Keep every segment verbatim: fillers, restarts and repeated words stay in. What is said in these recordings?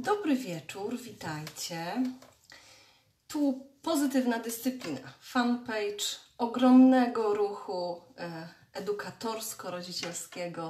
Dobry wieczór, witajcie. Tu Pozytywna Dyscyplina, fanpage ogromnego ruchu edukatorsko-rodzicielskiego,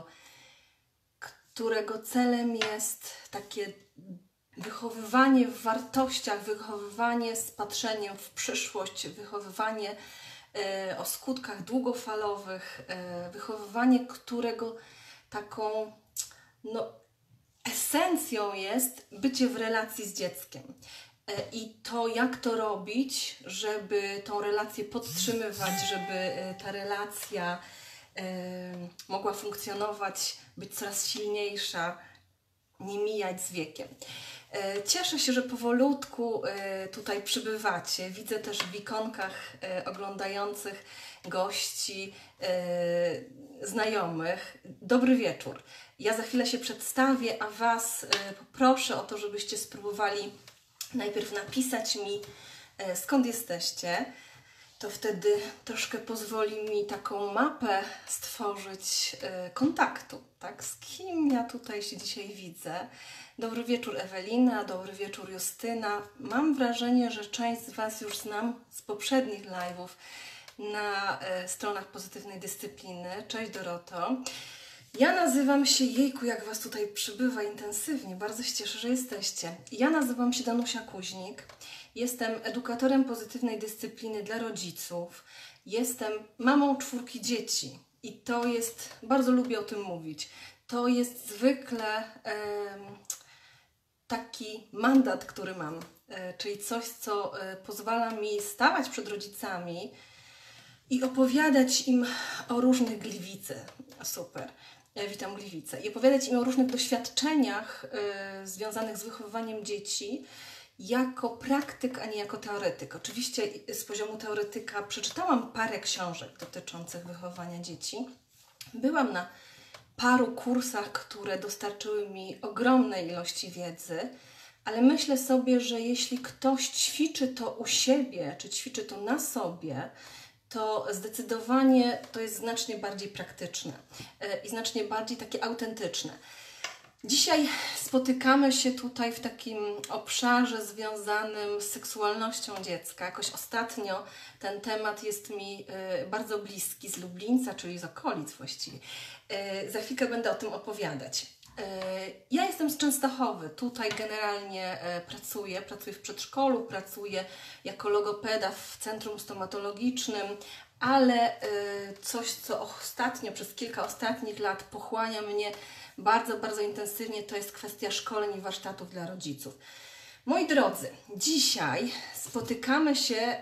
którego celem jest takie wychowywanie w wartościach, wychowywanie z patrzeniem w przyszłość, wychowywanie o skutkach długofalowych, wychowywanie, którego taką no, esencją jest bycie w relacji z dzieckiem. I to, jak to robić, żeby tą relację podtrzymywać, żeby ta relacja mogła funkcjonować, być coraz silniejsza, nie mijać z wiekiem. Cieszę się, że powolutku tutaj przybywacie. Widzę też w ikonkach oglądających gości, znajomych. Dobry wieczór. Ja za chwilę się przedstawię, a Was poproszę o to, żebyście spróbowali najpierw napisać mi, skąd jesteście. To wtedy troszkę pozwoli mi taką mapę stworzyć kontaktu, tak? Z kim ja tutaj się dzisiaj widzę. Dobry wieczór Ewelina, dobry wieczór Justyna. Mam wrażenie, że część z Was już znam z poprzednich live'ów na stronach Pozytywnej Dyscypliny. Cześć Doroto. Ja nazywam się, jejku, jak Was tutaj przybywa intensywnie, bardzo się cieszę, że jesteście. Ja nazywam się Danusia Kuźnik, jestem edukatorem pozytywnej dyscypliny dla rodziców, jestem mamą czwórki dzieci i to jest, bardzo lubię o tym mówić, to jest zwykle e, taki mandat, który mam, e, czyli coś, co e, pozwala mi stawać przed rodzicami i opowiadać im o różnych gliwicy. Super. Witam Gliwice. I opowiadać im o różnych doświadczeniach y, związanych z wychowywaniem dzieci jako praktyk, a nie jako teoretyk. Oczywiście z poziomu teoretyka przeczytałam parę książek dotyczących wychowania dzieci. Byłam na paru kursach, które dostarczyły mi ogromnej ilości wiedzy, ale myślę sobie, że jeśli ktoś ćwiczy to u siebie, czy ćwiczy to na sobie, to zdecydowanie to jest znacznie bardziej praktyczne i znacznie bardziej takie autentyczne. Dzisiaj spotykamy się tutaj w takim obszarze związanym z seksualnością dziecka. Jakoś ostatnio ten temat jest mi bardzo bliski, z Lublińca, czyli z okolic właściwie. Za chwilkę będę o tym opowiadać. Ja jestem z Częstochowy, tutaj generalnie pracuję, pracuję w przedszkolu, pracuję jako logopeda w centrum stomatologicznym, ale coś, co ostatnio, przez kilka ostatnich lat pochłania mnie bardzo, bardzo intensywnie, to jest kwestia szkoleń i warsztatów dla rodziców. Moi drodzy, dzisiaj spotykamy się,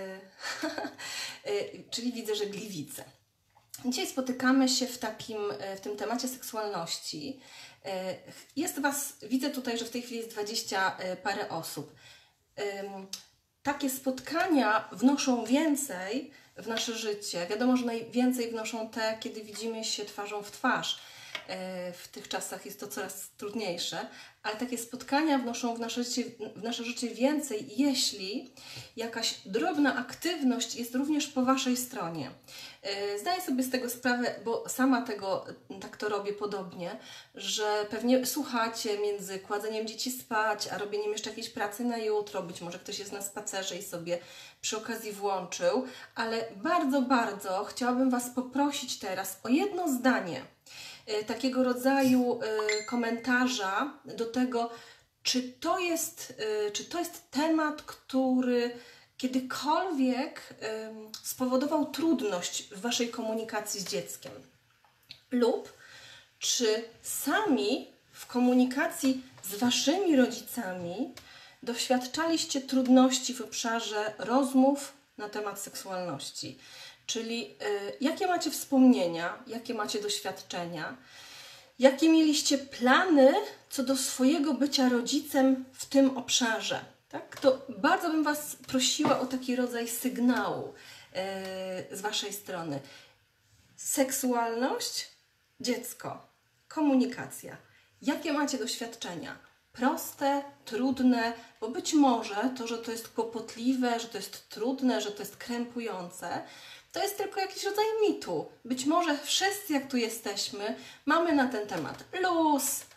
czyli widzę, że Gliwice. Dzisiaj spotykamy się w takim, w tym temacie seksualności. Jest Was, widzę tutaj, że w tej chwili jest dwadzieścia parę osób. Takie spotkania wnoszą więcej w nasze życie. Wiadomo, że najwięcej wnoszą te, kiedy widzimy się twarzą w twarz. W tych czasach jest to coraz trudniejsze, ale takie spotkania wnoszą w nasze życie, w nasze życie więcej, jeśli jakaś drobna aktywność jest również po Waszej stronie. Zdaję sobie z tego sprawę, bo sama tego tak to robię podobnie, że pewnie słuchacie między kładzeniem dzieci spać, a robieniem jeszcze jakiejś pracy na jutro, być może ktoś jest na spacerze i sobie przy okazji włączył, ale bardzo, bardzo chciałabym Was poprosić teraz o jedno zdanie, takiego rodzaju komentarza do tego, czy to jest, czy to jest temat, który kiedykolwiek spowodował trudność w Waszej komunikacji z dzieckiem, lub czy sami w komunikacji z Waszymi rodzicami doświadczaliście trudności w obszarze rozmów na temat seksualności. Czyli y, jakie macie wspomnienia, jakie macie doświadczenia, jakie mieliście plany co do swojego bycia rodzicem w tym obszarze. Tak? To bardzo bym Was prosiła o taki rodzaj sygnału y, z Waszej strony. Seksualność, dziecko, komunikacja. Jakie macie doświadczenia? Proste, trudne, bo być może to, że to jest kłopotliwe, że to jest trudne, że to jest krępujące, to jest tylko jakiś rodzaj mitu. Być może wszyscy, jak tu jesteśmy, mamy na ten temat luz,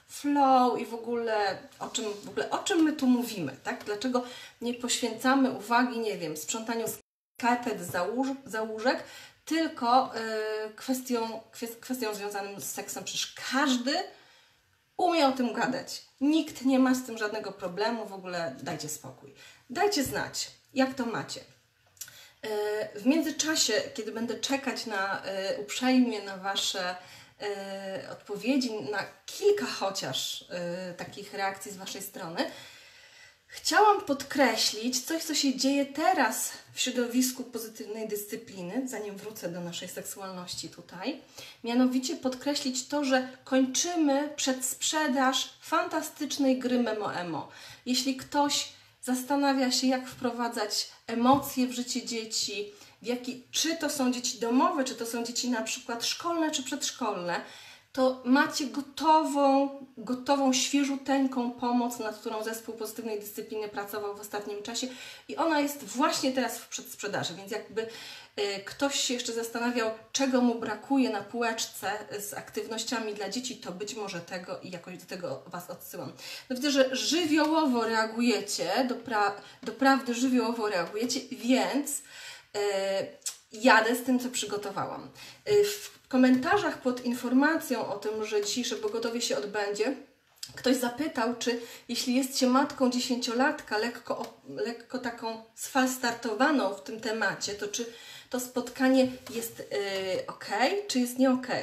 flow i w ogóle o czym, w ogóle o czym my tu mówimy, tak? Dlaczego nie poświęcamy uwagi, nie wiem, sprzątaniu skarpet za, łóż, za łóżek, tylko yy, kwestią, kwestią związaną z seksem. Przecież każdy umie o tym gadać. Nikt nie ma z tym żadnego problemu, w ogóle dajcie spokój. Dajcie znać, jak to macie. Yy, w międzyczasie, kiedy będę czekać na, yy, uprzejmie na Wasze yy, odpowiedzi, na kilka chociaż yy, takich reakcji z Waszej strony, chciałam podkreślić coś, co się dzieje teraz w środowisku pozytywnej dyscypliny, zanim wrócę do naszej seksualności tutaj. Mianowicie podkreślić to, że kończymy przedsprzedaż fantastycznej gry Memo-Emo. Jeśli ktoś zastanawia się, jak wprowadzać emocje w życie dzieci, w jaki, czy to są dzieci domowe, czy to są dzieci na przykład szkolne, czy przedszkolne, to macie gotową, gotową, świeżuteńką pomoc, nad którą zespół pozytywnej dyscypliny pracował w ostatnim czasie i ona jest właśnie teraz w przedsprzedaży, więc jakby y, ktoś się jeszcze zastanawiał, czego mu brakuje na półeczce z aktywnościami dla dzieci, to być może tego i jakoś do tego Was odsyłam. No widzę, że żywiołowo reagujecie, dopra doprawdy żywiołowo reagujecie, więc y, jadę z tym, co przygotowałam. Y, w W komentarzach pod informacją o tym, że dzisiejsze pogotowie się odbędzie, ktoś zapytał, czy jeśli jest się matką dziesięciolatka, lekko, lekko taką sfalstartowaną w tym temacie, to czy to spotkanie jest yy, ok, czy jest nie ok?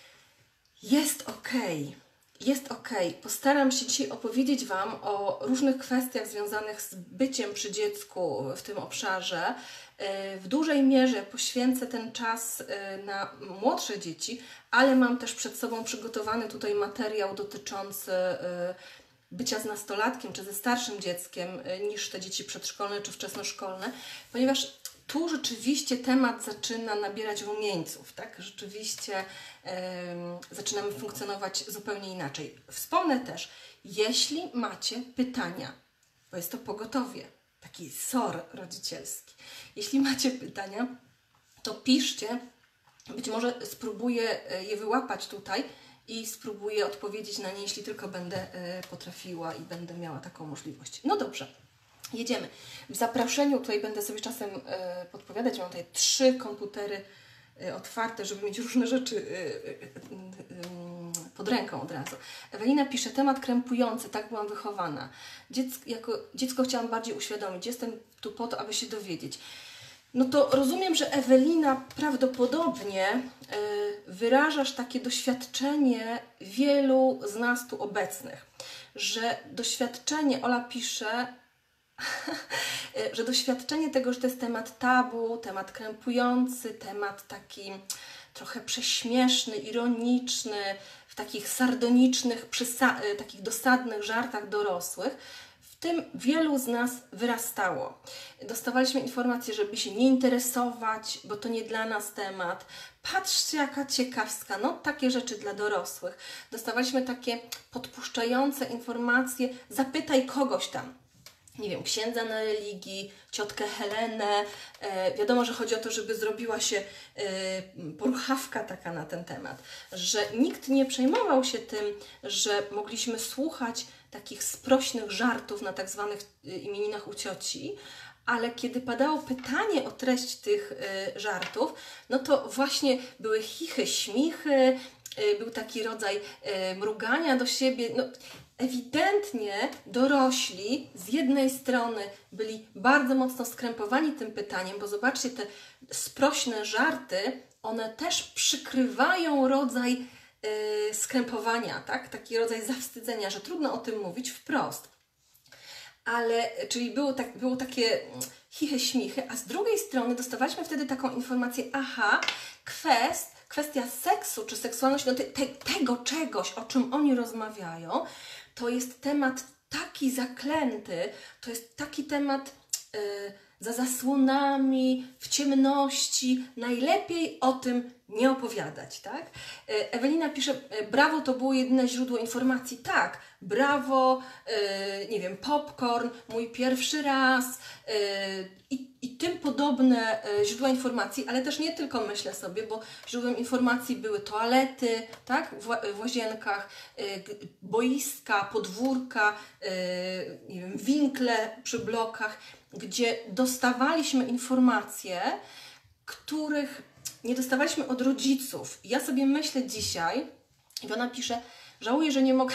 Jest ok. Jest ok. Postaram się dzisiaj opowiedzieć Wam o różnych kwestiach związanych z byciem przy dziecku w tym obszarze. W dużej mierze poświęcę ten czas na młodsze dzieci, ale mam też przed sobą przygotowany tutaj materiał dotyczący bycia z nastolatkiem czy ze starszym dzieckiem niż te dzieci przedszkolne czy wczesnoszkolne, ponieważ tu rzeczywiście temat zaczyna nabierać rumieńców, tak? Rzeczywiście yy, zaczynamy funkcjonować zupełnie inaczej. Wspomnę też, jeśli macie pytania, bo jest to pogotowie, taki S O R rodzicielski. Jeśli macie pytania, to piszcie, być może spróbuję je wyłapać tutaj i spróbuję odpowiedzieć na nie, jeśli tylko będę potrafiła i będę miała taką możliwość. No dobrze. Jedziemy. W zaproszeniu tutaj będę sobie czasem e, podpowiadać. Mam tutaj trzy komputery e, otwarte, żeby mieć różne rzeczy e, e, e, pod ręką od razu. Ewelina pisze, temat krępujący, tak byłam wychowana. Dziecko, jako dziecko chciałam bardziej uświadomić. Jestem tu po to, aby się dowiedzieć. No to rozumiem, że Ewelina prawdopodobnie e, wyrażasz takie doświadczenie wielu z nas tu obecnych. Że doświadczenie, Ola pisze, że doświadczenie tego, że to jest temat tabu, temat krępujący, temat taki trochę prześmieszny, ironiczny, w takich sardonicznych, takich dosadnych żartach dorosłych, w tym wielu z nas wyrastało. Dostawaliśmy informacje, żeby się nie interesować, bo to nie dla nas temat. Patrzcie, jaka ciekawska, no takie rzeczy dla dorosłych. Dostawaliśmy takie podpuszczające informacje, zapytaj kogoś tam. Nie wiem, księdza na religii, ciotkę Helenę. E, wiadomo, że chodzi o to, żeby zrobiła się e, poruchawka taka na ten temat. Że nikt nie przejmował się tym, że mogliśmy słuchać takich sprośnych żartów na tak zwanych imieninach u cioci, ale kiedy padało pytanie o treść tych e, żartów, no to właśnie były chichy, śmichy, e, był taki rodzaj e, mrugania do siebie. No, ewidentnie dorośli z jednej strony byli bardzo mocno skrępowani tym pytaniem, bo zobaczcie, te sprośne żarty, one też przykrywają rodzaj yy, skrępowania, tak? Taki rodzaj zawstydzenia, że trudno o tym mówić wprost. Ale, czyli było, tak, było takie chichy, śmichy, a z drugiej strony dostawaliśmy wtedy taką informację, aha, kwest, kwestia seksu czy seksualności, no te, te, tego czegoś, o czym oni rozmawiają, to jest temat taki zaklęty, to jest taki temat yy, za zasłonami, w ciemności. Najlepiej o tym nie opowiadać, tak? Ewelina pisze, brawo, to było jedyne źródło informacji. Tak, brawo, yy, nie wiem, popcorn, mój pierwszy raz yy, i, i tym podobne yy, źródła informacji, ale też nie tylko, myślę sobie, bo źródłem informacji były toalety, tak, w, w łazienkach, yy, boiska, podwórka, yy, nie wiem, winkle przy blokach, gdzie dostawaliśmy informacje, których nie dostawaliśmy od rodziców. Ja sobie myślę dzisiaj, i ona pisze, żałuję, że nie mogę...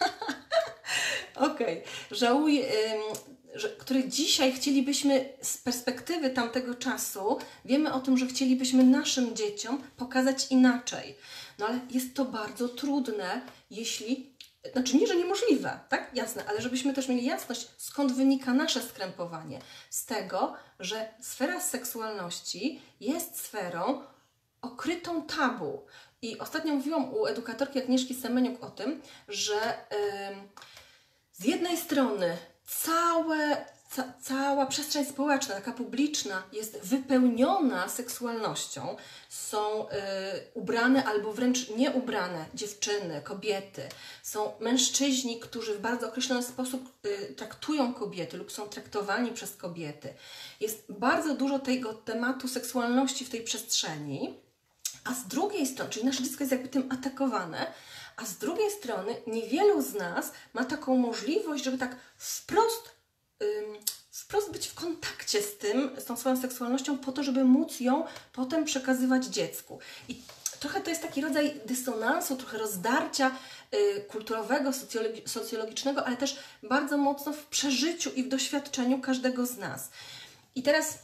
Okej, okay. Żałuję, ym, że, które dzisiaj chcielibyśmy z perspektywy tamtego czasu, wiemy o tym, że chcielibyśmy naszym dzieciom pokazać inaczej. No ale jest to bardzo trudne, jeśli... Znaczy nie, że niemożliwe, tak? Jasne, ale żebyśmy też mieli jasność, skąd wynika nasze skrępowanie. Z tego, że sfera seksualności jest sferą okrytą tabu. I ostatnio mówiłam u edukatorki Agnieszki Semeniuk o tym, że yy, z jednej strony całe, ca, cała przestrzeń społeczna, taka publiczna, jest wypełniona seksualnością. Są yy, ubrane albo wręcz nieubrane dziewczyny, kobiety. Są mężczyźni, którzy w bardzo określony sposób yy, traktują kobiety lub są traktowani przez kobiety. Jest bardzo dużo tego tematu seksualności w tej przestrzeni. A z drugiej strony, czyli nasze dziecko jest jakby tym atakowane, a z drugiej strony niewielu z nas ma taką możliwość, żeby tak wprost, ym, wprost być w kontakcie z tym, z tą swoją seksualnością po to, żeby móc ją potem przekazywać dziecku. I trochę to jest taki rodzaj dysonansu, trochę rozdarcia y, kulturowego, socjologi socjologicznego, ale też bardzo mocno w przeżyciu i w doświadczeniu każdego z nas. I teraz...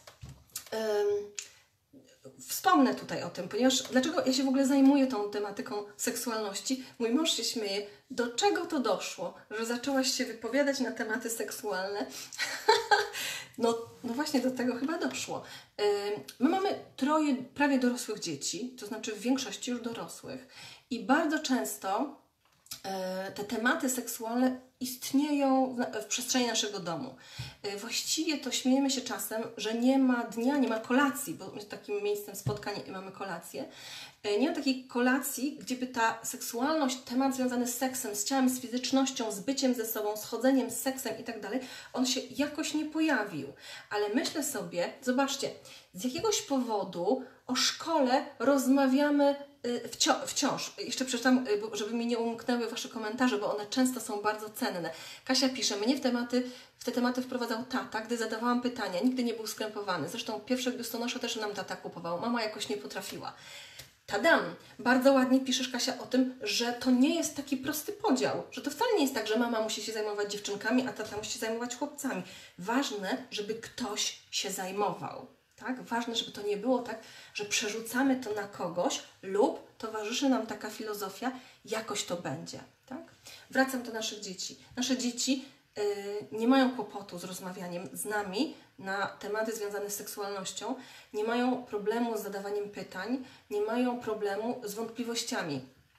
Ym, Wspomnę tutaj o tym, ponieważ dlaczego ja się w ogóle zajmuję tą tematyką seksualności? Mój mąż się śmieje. Do czego to doszło, że zaczęłaś się wypowiadać na tematy seksualne? no, no właśnie do tego chyba doszło. Yy, my mamy troje prawie dorosłych dzieci, to znaczy w większości już dorosłych. I bardzo często yy, te tematy seksualne istnieją w, w przestrzeni naszego domu. Właściwie to śmiejemy się czasem, że nie ma dnia, nie ma kolacji, bo takim miejscem spotkań mamy kolację. Nie ma takiej kolacji, gdzie by ta seksualność, temat związany z seksem, z ciałem, z fizycznością, z byciem ze sobą, z chodzeniem, z seksem i tak dalej, on się jakoś nie pojawił. Ale myślę sobie, zobaczcie, z jakiegoś powodu o szkole rozmawiamy Wciąż, wciąż. Jeszcze przeczytam, żeby mi nie umknęły Wasze komentarze, bo one często są bardzo cenne. Kasia pisze, mnie w, tematy, w te tematy wprowadzał tata, gdy zadawałam pytania. Nigdy nie był skrępowany. Zresztą pierwsze biustonosze też nam tata kupował. Mama jakoś nie potrafiła. Tadam! Bardzo ładnie piszesz, Kasia, o tym, że to nie jest taki prosty podział. Że to wcale nie jest tak, że mama musi się zajmować dziewczynkami, a tata musi się zajmować chłopcami. Ważne, żeby ktoś się zajmował. Tak? Ważne, żeby to nie było tak, że przerzucamy to na kogoś lub towarzyszy nam taka filozofia, jakoś to będzie. Tak? Wracam do naszych dzieci. Nasze dzieci yy, nie mają kłopotu z rozmawianiem z nami na tematy związane z seksualnością, nie mają problemu z zadawaniem pytań, nie mają problemu z wątpliwościami.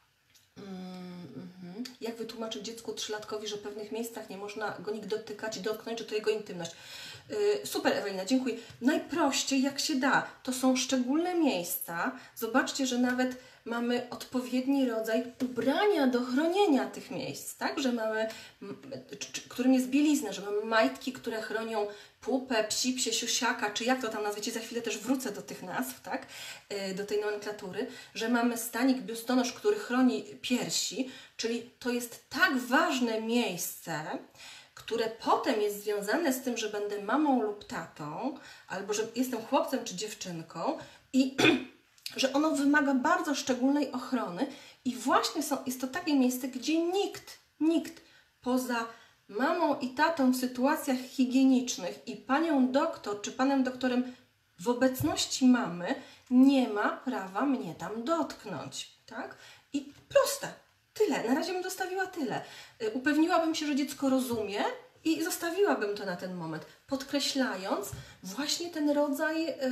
Mm-hmm. Jak wytłumaczyć dziecku trzylatkowi, że w pewnych miejscach nie można go nikt dotykać i dotknąć, że to jego intymność? Yy, super, Ewelina, dziękuję. Najprościej jak się da. To są szczególne miejsca. Zobaczcie, że nawet mamy odpowiedni rodzaj ubrania do chronienia tych miejsc, tak? Że mamy, którym jest bielizna, że mamy majtki, które chronią pupę, psi, psie, siusiaka, czy jak to tam nazwiecie, za chwilę też wrócę do tych nazw, tak? Yy, do tej nomenklatury, że mamy stanik, biustonosz, który chroni piersi, czyli to jest tak ważne miejsce, które potem jest związane z tym, że będę mamą lub tatą, albo że jestem chłopcem czy dziewczynką i że ono wymaga bardzo szczególnej ochrony i właśnie są, jest to takie miejsce, gdzie nikt, nikt poza mamą i tatą w sytuacjach higienicznych i panią doktor czy panem doktorem w obecności mamy nie ma prawa mnie tam dotknąć, tak? I proste. Tyle. Na razie bym zostawiła tyle. Upewniłabym się, że dziecko rozumie i zostawiłabym to na ten moment, podkreślając właśnie ten rodzaj y,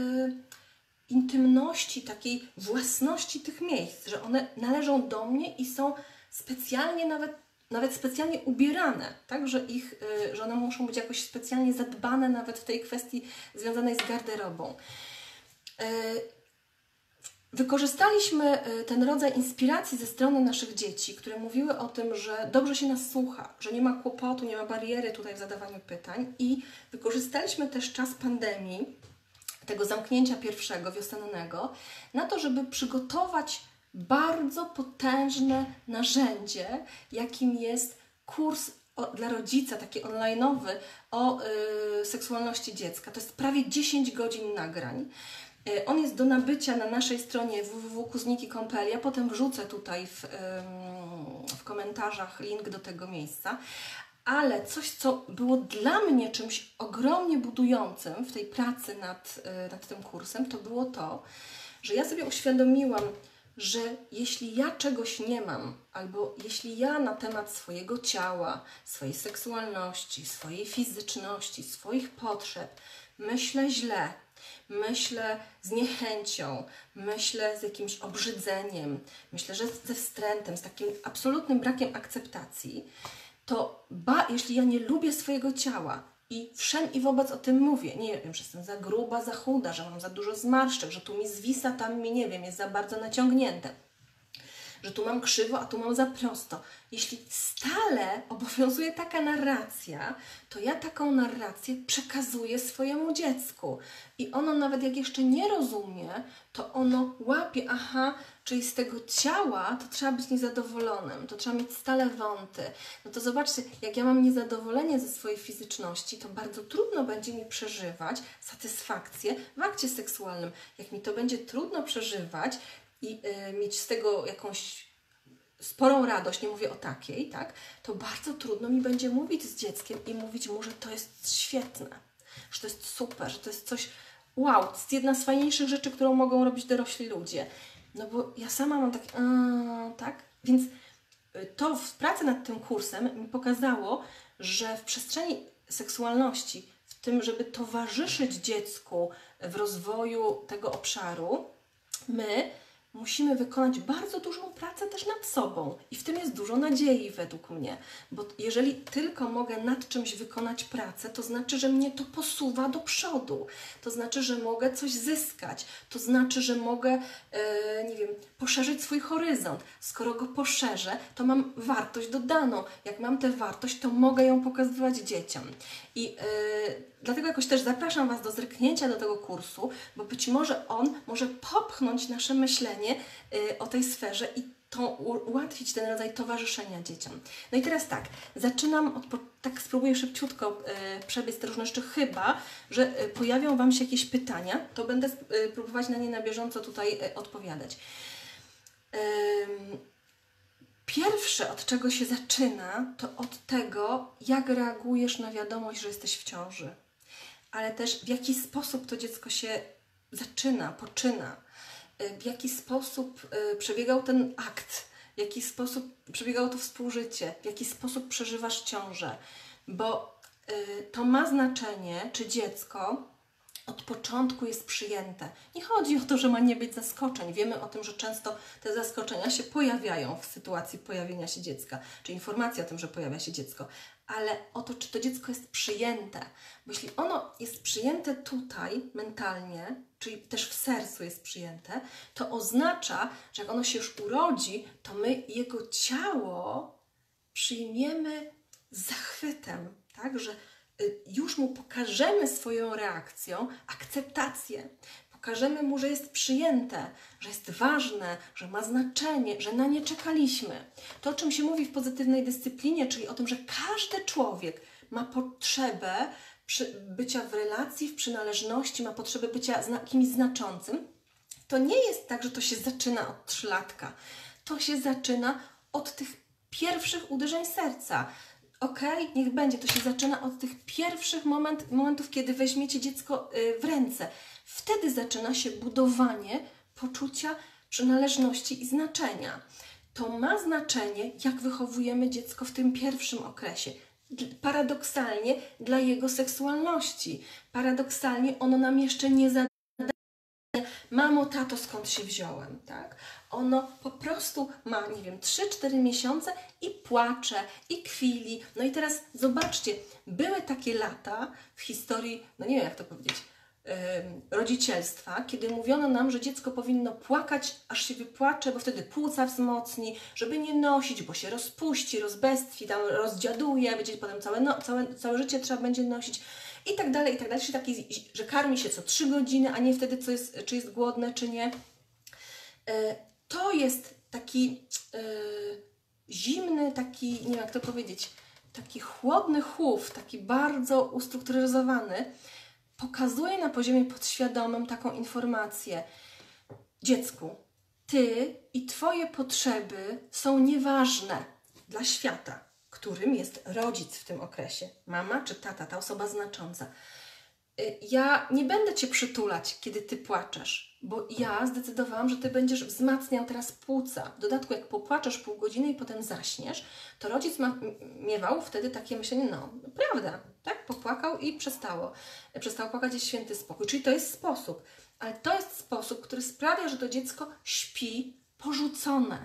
intymności, takiej własności tych miejsc, że one należą do mnie i są specjalnie nawet nawet specjalnie ubierane, tak, że, ich, że one muszą być jakoś specjalnie zadbane nawet w tej kwestii związanej z garderobą. Wykorzystaliśmy ten rodzaj inspiracji ze strony naszych dzieci, które mówiły o tym, że dobrze się nas słucha, że nie ma kłopotu, nie ma bariery tutaj w zadawaniu pytań, i wykorzystaliśmy też czas pandemii, tego zamknięcia pierwszego, wiosennego, na to, żeby przygotować bardzo potężne narzędzie, jakim jest kurs o, dla rodzica, taki online'owy o y, seksualności dziecka. To jest prawie dziesięć godzin nagrań. Y, on jest do nabycia na naszej stronie w w w kropka kuzniki kropka p l. Ja potem wrzucę tutaj w, y, w komentarzach link do tego miejsca. Ale coś, co było dla mnie czymś ogromnie budującym w tej pracy nad, nad tym kursem, to było to, że ja sobie uświadomiłam, że jeśli ja czegoś nie mam, albo jeśli ja na temat swojego ciała, swojej seksualności, swojej fizyczności, swoich potrzeb myślę źle, myślę z niechęcią, myślę z jakimś obrzydzeniem, myślę, że ze wstrętem, z takim absolutnym brakiem akceptacji, to ba, jeśli ja nie lubię swojego ciała i wszem i wobec o tym mówię, nie wiem, że jestem za gruba, za chuda, że mam za dużo zmarszczek, że tu mi zwisa, tam mi, nie wiem, jest za bardzo naciągnięte, że tu mam krzywo, a tu mam za prosto. Jeśli stale obowiązuje taka narracja, to ja taką narrację przekazuję swojemu dziecku. I ono nawet jak jeszcze nie rozumie, to ono łapie, aha, czyli z tego ciała to trzeba być niezadowolonym, to trzeba mieć stale wąty. No to zobaczcie, jak ja mam niezadowolenie ze swojej fizyczności, to bardzo trudno będzie mi przeżywać satysfakcję w akcie seksualnym. Jak mi to będzie trudno przeżywać i y, mieć z tego jakąś sporą radość, nie mówię o takiej, tak, to bardzo trudno mi będzie mówić z dzieckiem i mówić mu, że to jest świetne, że to jest super, że to jest coś, wow, to jest jedna z fajniejszych rzeczy, którą mogą robić dorośli ludzie. No bo ja sama mam tak, yy, tak? Więc to w pracy nad tym kursem mi pokazało, że w przestrzeni seksualności, w tym, żeby towarzyszyć dziecku w rozwoju tego obszaru, my musimy wykonać bardzo dużą pracę też nad sobą. I w tym jest dużo nadziei według mnie. Bo jeżeli tylko mogę nad czymś wykonać pracę, to znaczy, że mnie to posuwa do przodu. To znaczy, że mogę coś zyskać. To znaczy, że mogę, e, nie wiem, poszerzyć swój horyzont. Skoro go poszerzę, to mam wartość dodaną. Jak mam tę wartość, to mogę ją pokazywać dzieciom. I e, dlatego jakoś też zapraszam Was do zerknięcia do tego kursu, bo być może on może popchnąć nasze myślenie o tej sferze i to ułatwić ten rodzaj towarzyszenia dzieciom. No i teraz tak, zaczynam, od, tak spróbuję szybciutko y, przebiec te różne rzeczy, chyba że y, pojawią Wam się jakieś pytania, to będę y, próbować na nie na bieżąco tutaj y, odpowiadać. Y, Pierwsze, od czego się zaczyna, to od tego, jak reagujesz na wiadomość, że jesteś w ciąży, ale też w jaki sposób to dziecko się zaczyna, poczyna, w jaki sposób przebiegał ten akt, w jaki sposób przebiegało to współżycie, w jaki sposób przeżywasz ciążę, bo to ma znaczenie, czy dziecko od początku jest przyjęte. Nie chodzi o to, że ma nie być zaskoczeń. Wiemy o tym, że często te zaskoczenia się pojawiają w sytuacji pojawienia się dziecka, czy informacja o tym, że pojawia się dziecko, ale o to, czy to dziecko jest przyjęte. Bo jeśli ono jest przyjęte tutaj mentalnie, czyli też w sercu jest przyjęte, to oznacza, że jak ono się już urodzi, to my jego ciało przyjmiemy z zachwytem, tak, że już mu pokażemy swoją reakcją akceptację. Pokażemy mu, że jest przyjęte, że jest ważne, że ma znaczenie, że na nie czekaliśmy. To, o czym się mówi w pozytywnej dyscyplinie, czyli o tym, że każdy człowiek ma potrzebę bycia w relacji, w przynależności, ma potrzebę bycia kimś znaczącym, to nie jest tak, że to się zaczyna od trzylatka. To się zaczyna od tych pierwszych uderzeń serca. Okej, okay, niech będzie, to się zaczyna od tych pierwszych moment, momentów, kiedy weźmiecie dziecko w ręce. Wtedy zaczyna się budowanie poczucia przynależności i znaczenia. To ma znaczenie, jak wychowujemy dziecko w tym pierwszym okresie. Paradoksalnie dla jego seksualności. Paradoksalnie ono nam jeszcze nie zadaje mamo, tato, skąd się wziąłem, tak? Ono po prostu ma, nie wiem, trzy cztery miesiące i płacze, i kwili. No i teraz zobaczcie, były takie lata w historii, no nie wiem jak to powiedzieć, yy, rodzicielstwa, kiedy mówiono nam, że dziecko powinno płakać, aż się wypłacze, bo wtedy płuca wzmocni, żeby nie nosić, bo się rozpuści, rozbestwi, tam rozdziaduje, będzie potem całe, no, całe, całe życie trzeba będzie nosić. I tak dalej, i tak dalej, czyli taki, że karmi się co trzy godziny, a nie wtedy, co jest, czy jest głodne, czy nie. To jest taki yy, zimny, taki, nie wiem jak to powiedzieć, taki chłodny chłów, taki bardzo ustrukturyzowany, pokazuje na poziomie podświadomym taką informację. Dziecku, ty i twoje potrzeby są nieważne dla świata, którym jest rodzic w tym okresie, mama czy tata, ta osoba znacząca. Ja nie będę cię przytulać, kiedy ty płaczesz, bo ja zdecydowałam, że ty będziesz wzmacniał teraz płuca. W dodatku, jak popłaczesz pół godziny i potem zaśniesz, to rodzic ma, miewał wtedy takie myślenie, no, prawda, tak? Popłakał i przestało. Przestał płakać, jest święty spokój. Czyli to jest sposób. Ale to jest sposób, który sprawia, że to dziecko śpi porzucone.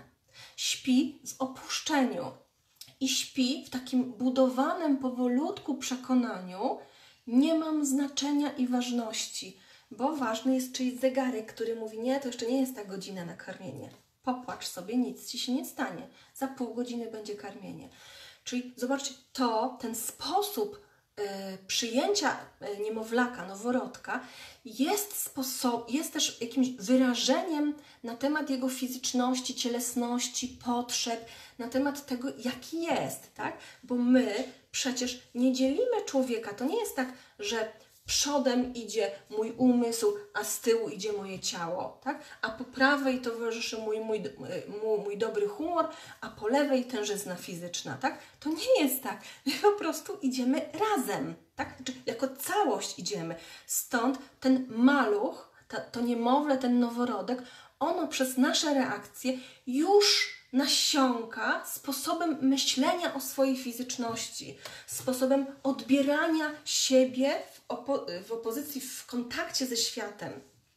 Śpi w opuszczeniu. I śpi w takim budowanym powolutku przekonaniu, nie mam znaczenia i ważności, bo ważny jest czyjś zegarek, który mówi, nie, to jeszcze nie jest ta godzina na karmienie. Popłacz sobie, nic ci się nie stanie. Za pół godziny będzie karmienie. Czyli zobaczcie, to, ten sposób y, przyjęcia y, niemowlaka, noworodka jest, sposob, jest też jakimś wyrażeniem na temat jego fizyczności, cielesności, potrzeb, na temat tego, jaki jest, tak? Bo my przecież nie dzielimy człowieka. To nie jest tak, że przodem idzie mój umysł, a z tyłu idzie moje ciało, tak? A po prawej towarzyszy mój, mój, mój, mój dobry humor, a po lewej tężyzna fizyczna, tak? To nie jest tak. My po prostu idziemy razem, tak? Znaczy, jako całość idziemy. Stąd ten maluch, ta, to niemowlę, ten noworodek, ono przez nasze reakcje już nasiąka sposobem myślenia o swojej fizyczności, sposobem odbierania siebie w, opo w opozycji, w kontakcie ze światem.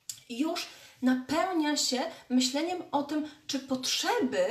I już napełnia się myśleniem o tym, czy potrzeby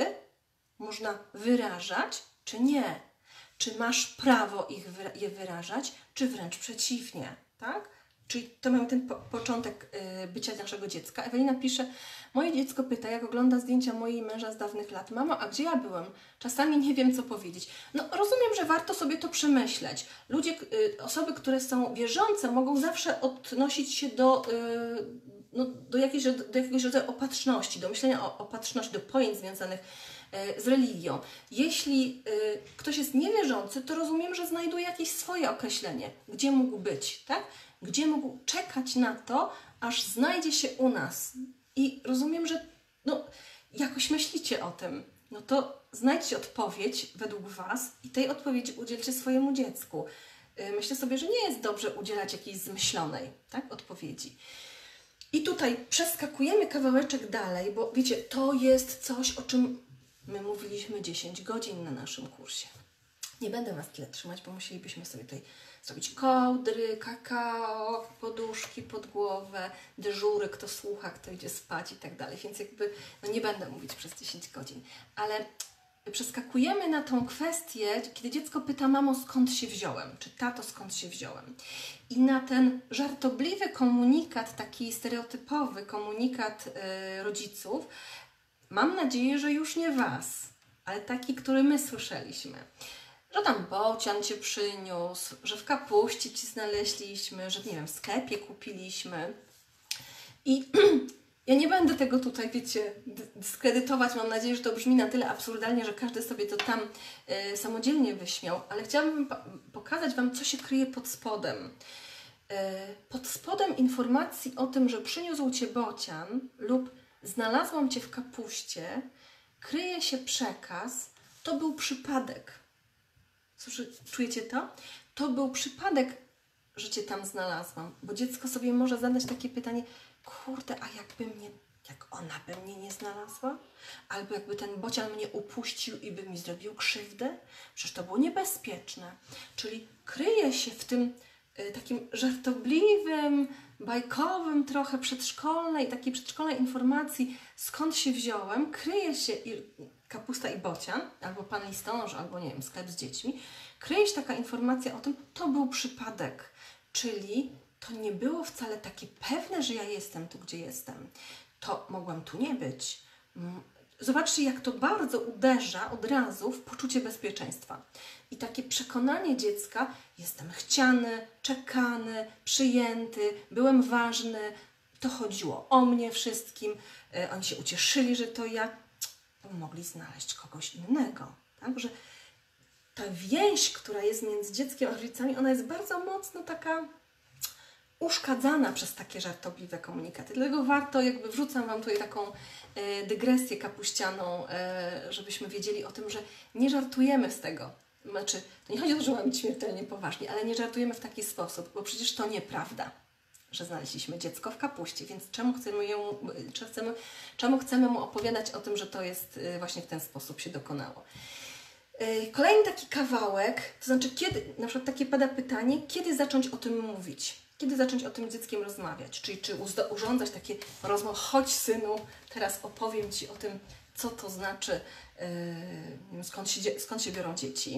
można wyrażać, czy nie. Czy masz prawo ich wyra je wyrażać, czy wręcz przeciwnie, tak? Czyli to mamy ten po początek y, bycia naszego dziecka. Ewelina pisze, moje dziecko pyta, jak ogląda zdjęcia mojej męża z dawnych lat. Mamo, a gdzie ja byłem? Czasami nie wiem, co powiedzieć. No rozumiem, że warto sobie to przemyśleć. Ludzie, y, osoby, które są wierzące, mogą zawsze odnosić się do, y, no, do, jakiejś, do jakiegoś rodzaju opatrzności, do myślenia o opatrzności, do pojęć związanych z religią. Jeśli y, ktoś jest niewierzący, to rozumiem, że znajduje jakieś swoje określenie, gdzie mógł być, tak? Gdzie mógł czekać na to, aż znajdzie się u nas. I rozumiem, że no, jakoś myślicie o tym. No to znajdźcie odpowiedź według Was i tej odpowiedzi udzielcie swojemu dziecku. Y, myślę sobie, że nie jest dobrze udzielać jakiejś zmyślonej, tak, odpowiedzi. I tutaj przeskakujemy kawałeczek dalej, bo wiecie, to jest coś, o czym my mówiliśmy dziesięć godzin na naszym kursie. Nie będę Was tyle trzymać, bo musielibyśmy sobie tutaj zrobić kołdry, kakao, poduszki pod głowę, dyżury, kto słucha, kto idzie spać i tak dalej. Więc jakby no nie będę mówić przez dziesięć godzin. Ale przeskakujemy na tą kwestię, kiedy dziecko pyta, mamo, skąd się wziąłem? Czy tato, skąd się wziąłem? I na ten żartobliwy komunikat, taki stereotypowy komunikat yy, rodziców, mam nadzieję, że już nie Was, ale taki, który my słyszeliśmy. Że tam bocian Cię przyniósł, że w kapuście Ci znaleźliśmy, że nie wiem, w sklepie kupiliśmy. I ja nie będę tego tutaj, wiecie, dyskredytować. Mam nadzieję, że to brzmi na tyle absurdalnie, że każdy sobie to tam y, samodzielnie wyśmiał. Ale chciałabym pokazać Wam, co się kryje pod spodem. Y, pod spodem informacji o tym, że przyniósł Cię bocian lub znalazłam Cię w kapuście, kryje się przekaz, to był przypadek. Słyszy, czujecie to? To był przypadek, że Cię tam znalazłam. Bo dziecko sobie może zadać takie pytanie, kurde, a jakby mnie, jak ona by mnie nie znalazła? Albo jakby ten bocian mnie upuścił i by mi zrobił krzywdę? Przecież to było niebezpieczne. Czyli kryje się w tym y, takim żartobliwym bajkowym trochę przedszkolnej, takiej przedszkolnej informacji, skąd się wziąłem, kryje się kapusta i bocian, albo pan listonosz, albo nie wiem, sklep z dziećmi, kryje się taka informacja o tym, to był przypadek, czyli to nie było wcale takie pewne, że ja jestem tu, gdzie jestem. To mogłam tu nie być. Zobaczcie, jak to bardzo uderza od razu w poczucie bezpieczeństwa. I takie przekonanie dziecka, jestem chciany, czekany, przyjęty, byłem ważny, to chodziło o mnie wszystkim, yy, oni się ucieszyli, że to ja, bo mogli znaleźć kogoś innego. Tak? Że ta więź, która jest między dzieckiem a rodzicami, ona jest bardzo mocno taka uszkadzana przez takie żartobliwe komunikaty. Dlatego warto, jakby wrzucam Wam tutaj taką e, dygresję kapuścianą, e, żebyśmy wiedzieli o tym, że nie żartujemy z tego. Znaczy, to nie chodzi o to, że mamy być śmiertelnie poważni, ale nie żartujemy w taki sposób, bo przecież to nieprawda, że znaleźliśmy dziecko w kapuście, więc czemu chcemy, ją, czy chcemy, czemu chcemy mu opowiadać o tym, że to jest właśnie w ten sposób się dokonało. Kolejny taki kawałek, to znaczy, kiedy, na przykład takie pada pytanie, kiedy zacząć o tym mówić? Kiedy zacząć o tym z dzieckiem rozmawiać? Czyli czy urządzać takie rozmowy, chodź synu, teraz opowiem Ci o tym, co to znaczy, yy, skąd, się, skąd się biorą dzieci.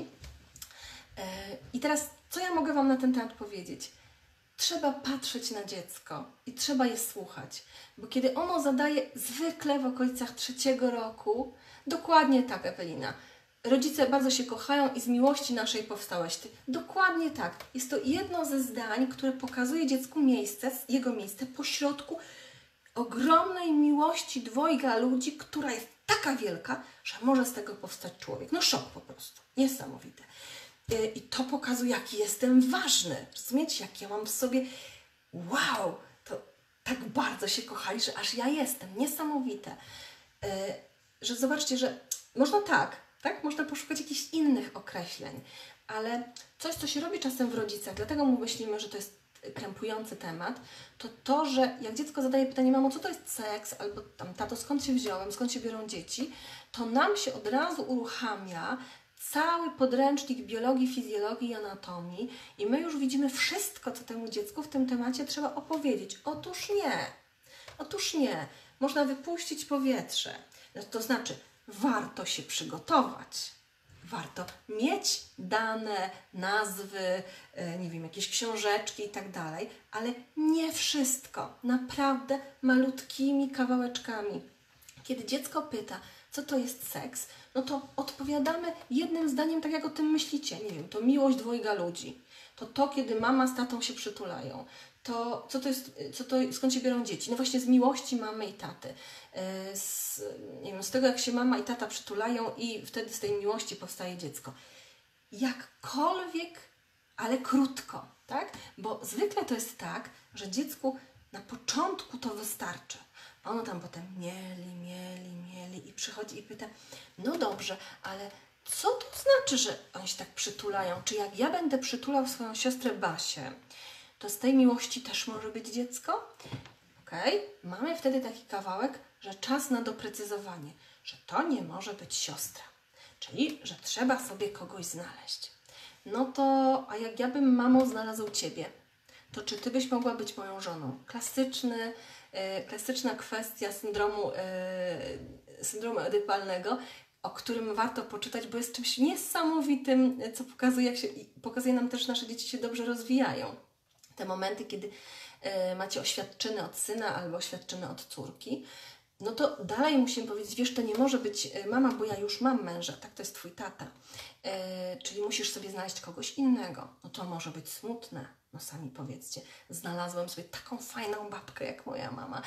Yy, I teraz, co ja mogę Wam na ten temat powiedzieć? Trzeba patrzeć na dziecko i trzeba je słuchać, bo kiedy ono zadaje zwykle w okolicach trzeciego roku, dokładnie tak, Ewelina, rodzice bardzo się kochają i z miłości naszej powstałeś Ty. Dokładnie tak. Jest to jedno ze zdań, które pokazuje dziecku miejsce, jego miejsce pośrodku ogromnej miłości dwojga ludzi, która jest taka wielka, że może z tego powstać człowiek. No szok po prostu. Niesamowite. I to pokazuje, jaki jestem ważny. Rozumiecie, jak ja mam w sobie wow, to tak bardzo się kochali, że aż ja jestem. Niesamowite. Że zobaczcie, że można tak, tak? Można poszukać jakichś innych określeń, ale coś, co się robi czasem w rodzicach, dlatego my myślimy, że to jest krępujący temat, to to, że jak dziecko zadaje pytanie, mamo, co to jest seks, albo tam, tato, skąd się wziąłem, skąd się biorą dzieci, to nam się od razu uruchamia cały podręcznik biologii, fizjologii i anatomii i my już widzimy wszystko, co temu dziecku w tym temacie trzeba opowiedzieć. Otóż nie. Otóż nie. Można wypuścić powietrze. To znaczy, warto się przygotować. Warto mieć dane, nazwy, nie wiem, jakieś książeczki i tak dalej, ale nie wszystko. Naprawdę malutkimi kawałeczkami. Kiedy dziecko pyta, co to jest seks, no to odpowiadamy jednym zdaniem, tak jak o tym myślicie. Nie wiem, to miłość dwojga ludzi. To to, kiedy mama z tatą się przytulają. To co to jest, co to, skąd się biorą dzieci? No właśnie z miłości mamy i taty. Z, nie wiem, z tego, jak się mama i tata przytulają i wtedy z tej miłości powstaje dziecko. Jakkolwiek, ale krótko, tak? Bo zwykle to jest tak, że dziecku na początku to wystarczy. A ono tam potem mieli, mieli, mieli i przychodzi i pyta, no dobrze, ale co to znaczy, że oni się tak przytulają? Czy jak ja będę przytulał swoją siostrę Basię, to z tej miłości też może być dziecko? Okej, okay. Mamy wtedy taki kawałek, że czas na doprecyzowanie, że to nie może być siostra, czyli, że trzeba sobie kogoś znaleźć. No to, a jak ja bym, mamo, znalazł Ciebie, to czy Ty byś mogła być moją żoną? Klasyczny, yy, klasyczna kwestia syndromu, yy, syndromu edypalnego, o którym warto poczytać, bo jest czymś niesamowitym, co pokazuje, jak się, pokazuje nam też, że nasze dzieci się dobrze rozwijają. Te momenty, kiedy y, macie oświadczyny od syna albo oświadczyny od córki, no to dalej musimy powiedzieć, wiesz, to nie może być y, mama, bo ja już mam męża, tak, to jest Twój tata. Y, czyli musisz sobie znaleźć kogoś innego. No to może być smutne. No sami powiedzcie, znalazłem sobie taką fajną babkę jak moja mama.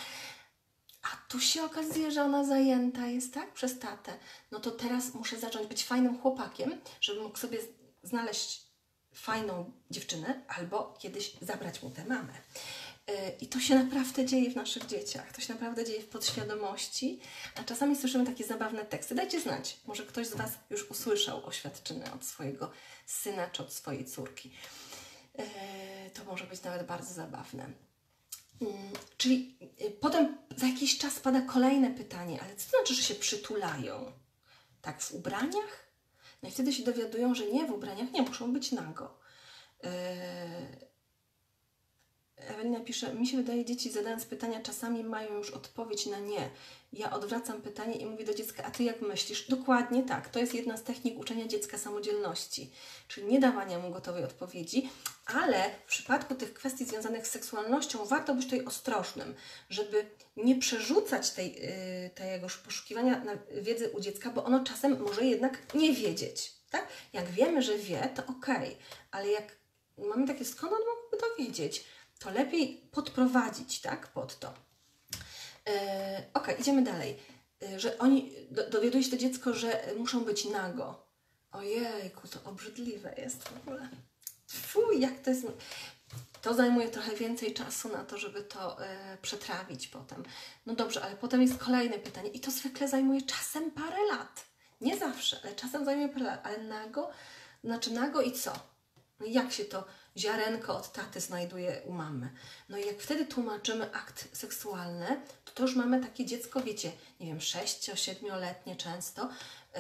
A tu się okazuje, że ona zajęta jest, tak, przez tatę. No to teraz muszę zacząć być fajnym chłopakiem, żeby mógł sobie znaleźć fajną dziewczynę albo kiedyś zabrać mu tę mamę. Yy, I to się naprawdę dzieje w naszych dzieciach. To się naprawdę dzieje w podświadomości, a czasami słyszymy takie zabawne teksty. Dajcie znać, może ktoś z Was już usłyszał oświadczyny od swojego syna czy od swojej córki. Yy, to może być nawet bardzo zabawne. Yy, czyli yy, potem za jakiś czas pada kolejne pytanie, ale co to znaczy, że się przytulają? Tak, w ubraniach? No i wtedy się dowiadują, że nie, w ubraniach nie muszą być nago. Yy, Ewelina pisze, mi się wydaje, dzieci zadając pytania czasami mają już odpowiedź na nie. Ja odwracam pytanie i mówię do dziecka, a ty jak myślisz? Dokładnie tak. To jest jedna z technik uczenia dziecka samodzielności, czyli nie dawania mu gotowej odpowiedzi, ale w przypadku tych kwestii związanych z seksualnością warto być tutaj ostrożnym, żeby nie przerzucać tej, yy, tego poszukiwania na wiedzy u dziecka, bo ono czasem może jednak nie wiedzieć. Tak? Jak wiemy, że wie, to okej, okay. Ale jak mamy takie, skąd on mógłby to wiedzieć, to lepiej podprowadzić, tak, pod to. Yy, ok, idziemy dalej. Yy, że oni, do, dowiaduje się to dziecko, że muszą być nago. Ojejku, to obrzydliwe jest w ogóle. Fuj, jak to jest... To zajmuje trochę więcej czasu na to, żeby to yy, przetrawić potem. No dobrze, ale potem jest kolejne pytanie i to zwykle zajmuje czasem parę lat. Nie zawsze, ale czasem zajmuje parę lat. Ale nago, znaczy nago i co? No jak się to ziarenko od taty znajduje u mamy? No i jak wtedy tłumaczymy akt seksualny, to, to już mamy takie dziecko, wiecie, nie wiem, sześcio-, siedmioletnie często. Yy,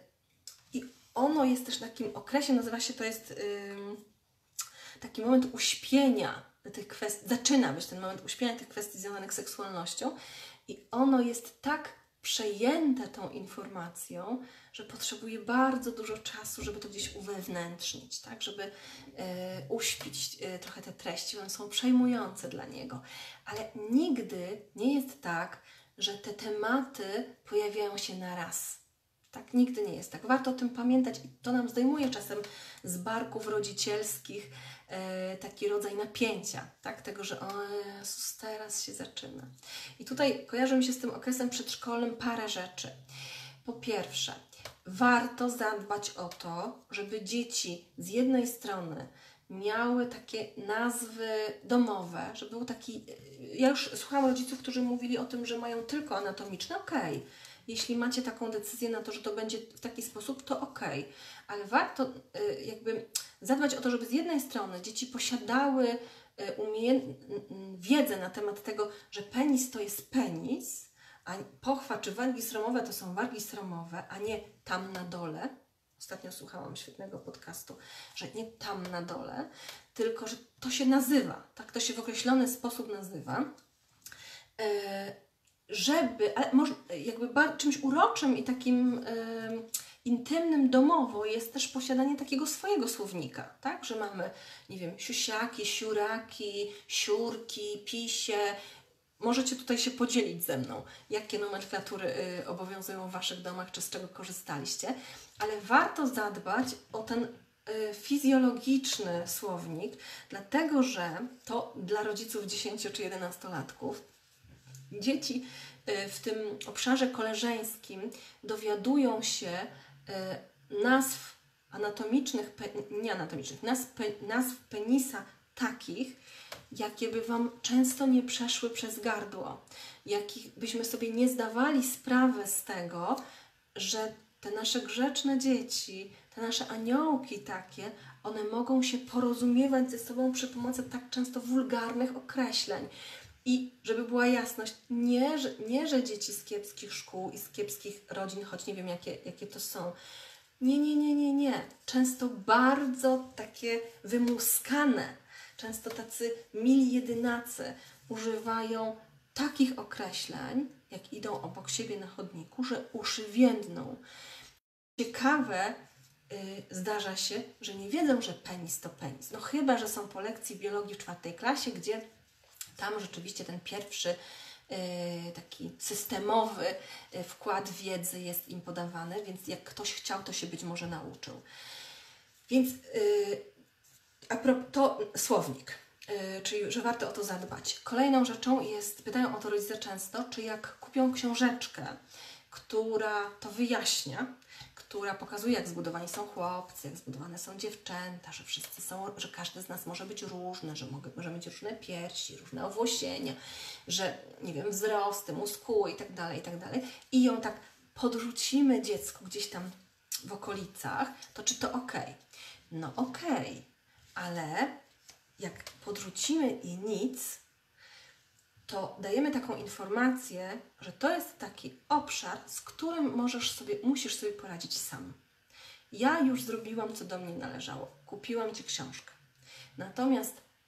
I ono jest też w takim okresie, nazywa się to jest yy, taki moment uśpienia tych kwestii, zaczyna być ten moment uśpienia tych kwestii związanych z seksualnością i ono jest tak przejęte tą informacją, że potrzebuje bardzo dużo czasu, żeby to gdzieś uwewnętrznić, tak? Żeby e, uśpić e, trochę te treści, one są przejmujące dla niego. Ale nigdy nie jest tak, że te tematy pojawiają się na raz. Tak, nigdy nie jest tak. Warto o tym pamiętać i to nam zdejmuje czasem z barków rodzicielskich e, taki rodzaj napięcia, tak? Tego, że o Jezus, teraz się zaczyna. I tutaj kojarzy mi się z tym okresem przedszkolnym parę rzeczy. Po pierwsze, warto zadbać o to, żeby dzieci z jednej strony miały takie nazwy domowe, żeby był taki... Ja już słuchałam rodziców, którzy mówili o tym, że mają tylko anatomiczne, okej. Okay. Jeśli macie taką decyzję na to, że to będzie w taki sposób, to okej. Okay. Ale warto y, jakby zadbać o to, żeby z jednej strony dzieci posiadały y, umie- wiedzę na temat tego, że penis to jest penis, a pochwa czy wargi sromowe to są wargi sromowe, a nie tam na dole. Ostatnio słuchałam świetnego podcastu, że nie tam na dole, tylko że to się nazywa, tak? To się w określony sposób nazywa. Yy, żeby, ale może jakby bar- czymś uroczym i takim yy, intymnym domowo jest też posiadanie takiego swojego słownika, tak? Że mamy, nie wiem, siusiaki, siuraki, siurki, pisie. Możecie tutaj się podzielić ze mną, jakie nomenklatury y, obowiązują w Waszych domach, czy z czego korzystaliście, ale warto zadbać o ten y, fizjologiczny słownik, dlatego że to dla rodziców dziesięcio- czy jedenastolatków dzieci y, w tym obszarze koleżeńskim dowiadują się y, nazw anatomicznych, pe, nie anatomicznych, nazw, pe, nazw penisa takich, jakie by Wam często nie przeszły przez gardło, jakich byśmy sobie nie zdawali sprawy z tego, że te nasze grzeczne dzieci, te nasze aniołki takie, one mogą się porozumiewać ze sobą przy pomocy tak często wulgarnych określeń. I żeby była jasność, nie, że, nie, że dzieci z kiepskich szkół i z kiepskich rodzin, choć nie wiem jakie, jakie to są, nie, nie, nie, nie, nie. Często bardzo takie wymuskane, często tacy mili jedynacy używają takich określeń, jak idą obok siebie na chodniku, że uszy więdną. Ciekawe, yy, zdarza się, że nie wiedzą, że penis to penis. No chyba, że są po lekcji biologii w czwartej klasie, gdzie tam rzeczywiście ten pierwszy yy, taki systemowy yy, wkład wiedzy jest im podawany, więc jak ktoś chciał, to się być może nauczył. Więc yy, A propos, to słownik, yy, czyli że warto o to zadbać. Kolejną rzeczą jest, pytają o to rodzice często, czy jak kupią książeczkę, która to wyjaśnia, która pokazuje, jak zbudowani są chłopcy, jak zbudowane są dziewczęta, że wszyscy są, że każdy z nas może być różny, że może, może mieć różne piersi, różne owłosienia, że nie wiem, wzrosty, muskuły i tak dalej, i tak dalej. I ją tak podrzucimy dziecku gdzieś tam w okolicach, to czy to okej? No okej. Ale jak podrzucimy i nic, to dajemy taką informację, że to jest taki obszar, z którym możesz sobie, musisz sobie poradzić sam. Ja już zrobiłam, co do mnie należało. Kupiłam Ci książkę. Natomiast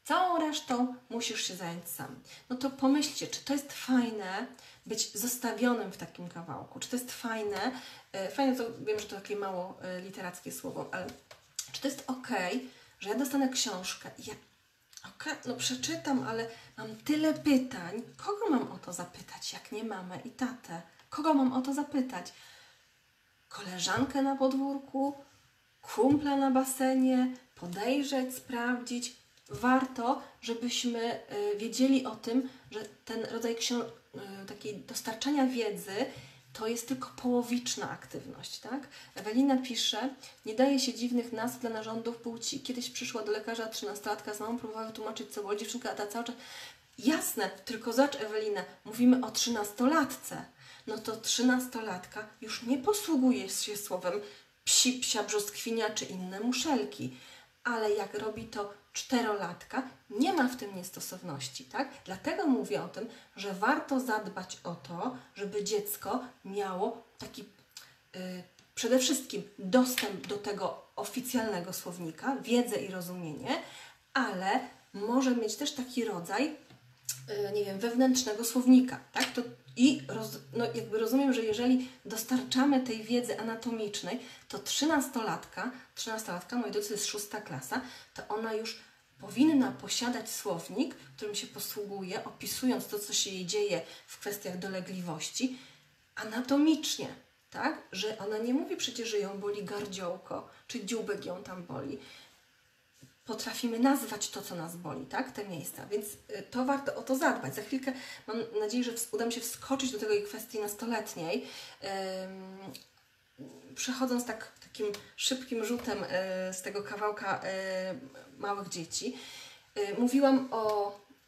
Całą resztą musisz się zająć sam. No to pomyślcie, czy to jest fajne być zostawionym w takim kawałku? Czy to jest fajne? Fajne to, wiem, że to takie mało literackie słowo, ale czy to jest ok, że ja dostanę książkę i ja okej, okay, no przeczytam, ale mam tyle pytań. Kogo mam o to zapytać, jak nie mamę i tatę? Kogo mam o to zapytać? Koleżankę na podwórku? Kumpla na basenie? Podejrzeć, sprawdzić? Warto, żebyśmy wiedzieli o tym, że ten rodzaj książ- takiej dostarczania wiedzy to jest tylko połowiczna aktywność, tak? Ewelina pisze, nie daje się dziwnych nazw dla narządów płci. Kiedyś przyszła do lekarza trzynastolatka z mamą, próbowała wytłumaczyć, co boli dziewczynka, a ta cały czas... Jasne, tylko zacz Ewelina, mówimy o trzynastolatce. No to trzynastolatka już nie posługuje się słowem psi, psia, brzoskwinia czy inne muszelki. Ale jak robi to czterolatka, nie ma w tym niestosowności, tak? Dlatego mówię o tym, że warto zadbać o to, żeby dziecko miało taki yy, przede wszystkim dostęp do tego oficjalnego słownika, wiedzę i rozumienie, ale może mieć też taki rodzaj, yy, nie wiem, wewnętrznego słownika, tak? To I roz, no jakby rozumiem, że jeżeli dostarczamy tej wiedzy anatomicznej, to trzynastolatka, trzynastolatka, moi drodzy, to jest szósta klasa, to ona już powinna posiadać słownik, którym się posługuje, opisując to, co się jej dzieje w kwestiach dolegliwości, anatomicznie, tak? Że ona nie mówi przecież, że ją boli gardziołko, czy dzióbek ją tam boli. Potrafimy nazwać to, co nas boli, tak? Te miejsca, więc to warto o to zadbać. Za chwilkę mam nadzieję, że uda mi się wskoczyć do tej kwestii nastoletniej. Ym, przechodząc tak, takim szybkim rzutem y, z tego kawałka y, małych dzieci, y, mówiłam o y,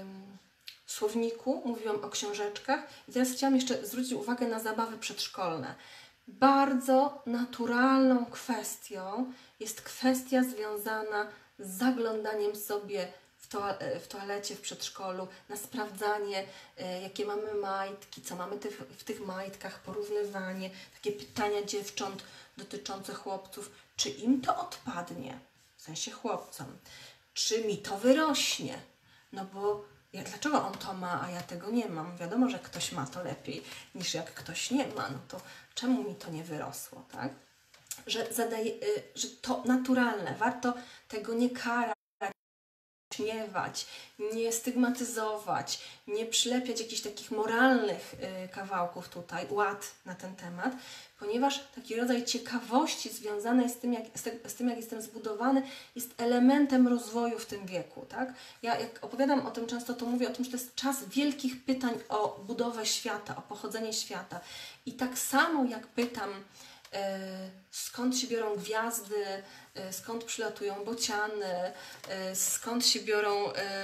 słowniku, mówiłam o książeczkach i teraz chciałam jeszcze zwrócić uwagę na zabawy przedszkolne. Bardzo naturalną kwestią jest kwestia związana z zaglądaniem sobie w, toa w toalecie, w przedszkolu, na sprawdzanie, y, jakie mamy majtki, co mamy ty w tych majtkach, porównywanie, takie pytania dziewcząt dotyczące chłopców, czy im to odpadnie, w sensie chłopcom, czy mi to wyrośnie, no bo ja, dlaczego on to ma, a ja tego nie mam? Wiadomo, że ktoś ma to lepiej niż jak ktoś nie ma, no to czemu mi to nie wyrosło, tak? Że, zadaje, y, że to naturalne, warto tego nie karać, śmiewać, nie stygmatyzować, nie przylepiać jakichś takich moralnych y, kawałków tutaj, ład na ten temat, ponieważ taki rodzaj ciekawości związanej z tym, jak, z, te, z tym, jak jestem zbudowany, jest elementem rozwoju w tym wieku, tak? Ja jak opowiadam o tym często, to mówię o tym, że to jest czas wielkich pytań o budowę świata, o pochodzenie świata. I tak samo jak pytam, skąd się biorą gwiazdy, skąd przylatują bociany, skąd się biorą,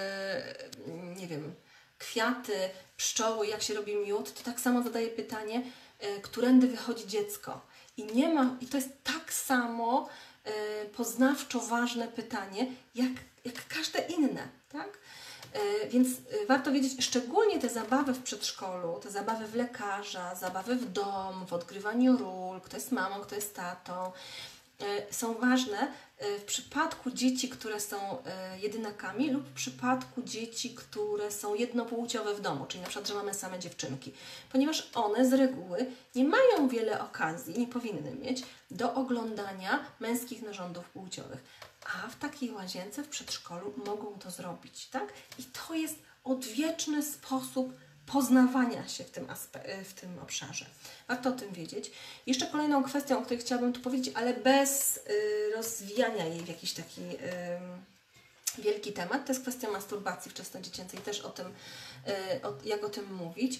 nie wiem, kwiaty, pszczoły, jak się robi miód, to tak samo zadaję pytanie, którędy wychodzi dziecko. I nie ma, i to jest tak samo poznawczo ważne pytanie, jak, jak każde inne, tak? Więc warto wiedzieć, szczególnie te zabawy w przedszkolu, te zabawy w lekarza, zabawy w domu, w odgrywaniu ról, kto jest mamą, kto jest tatą, są ważne w przypadku dzieci, które są jedynakami lub w przypadku dzieci, które są jednopłciowe w domu, czyli na przykład, że mamy same dziewczynki, ponieważ one z reguły nie mają wiele okazji, nie powinny mieć do oglądania męskich narządów płciowych. A w takiej łazience w przedszkolu mogą to zrobić, tak? I to jest odwieczny sposób poznawania się w tym, w tym obszarze. Warto o tym wiedzieć. Jeszcze kolejną kwestią, o której chciałabym tu powiedzieć, ale bez y, rozwijania jej w jakiś taki y, wielki temat, to jest kwestia masturbacji wczesnodziecięcej. Też o tym, y, o, jak o tym mówić.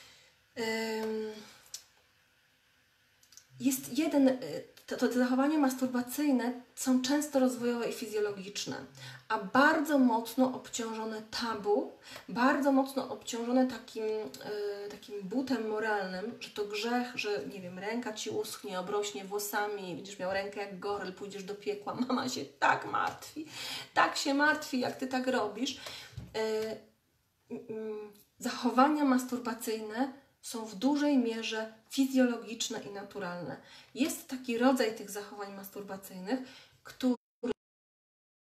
Y, jest jeden... Y, To, to te zachowania masturbacyjne są często rozwojowe i fizjologiczne, a bardzo mocno obciążone tabu, bardzo mocno obciążone takim, yy, takim butem moralnym, że to grzech, że nie wiem, ręka Ci uschnie, obrośnie włosami, będziesz miał rękę jak goryl, pójdziesz do piekła, mama się tak martwi, tak się martwi, jak Ty tak robisz. Yy, yy, zachowania masturbacyjne są w dużej mierze fizjologiczne i naturalne. Jest taki rodzaj tych zachowań masturbacyjnych, który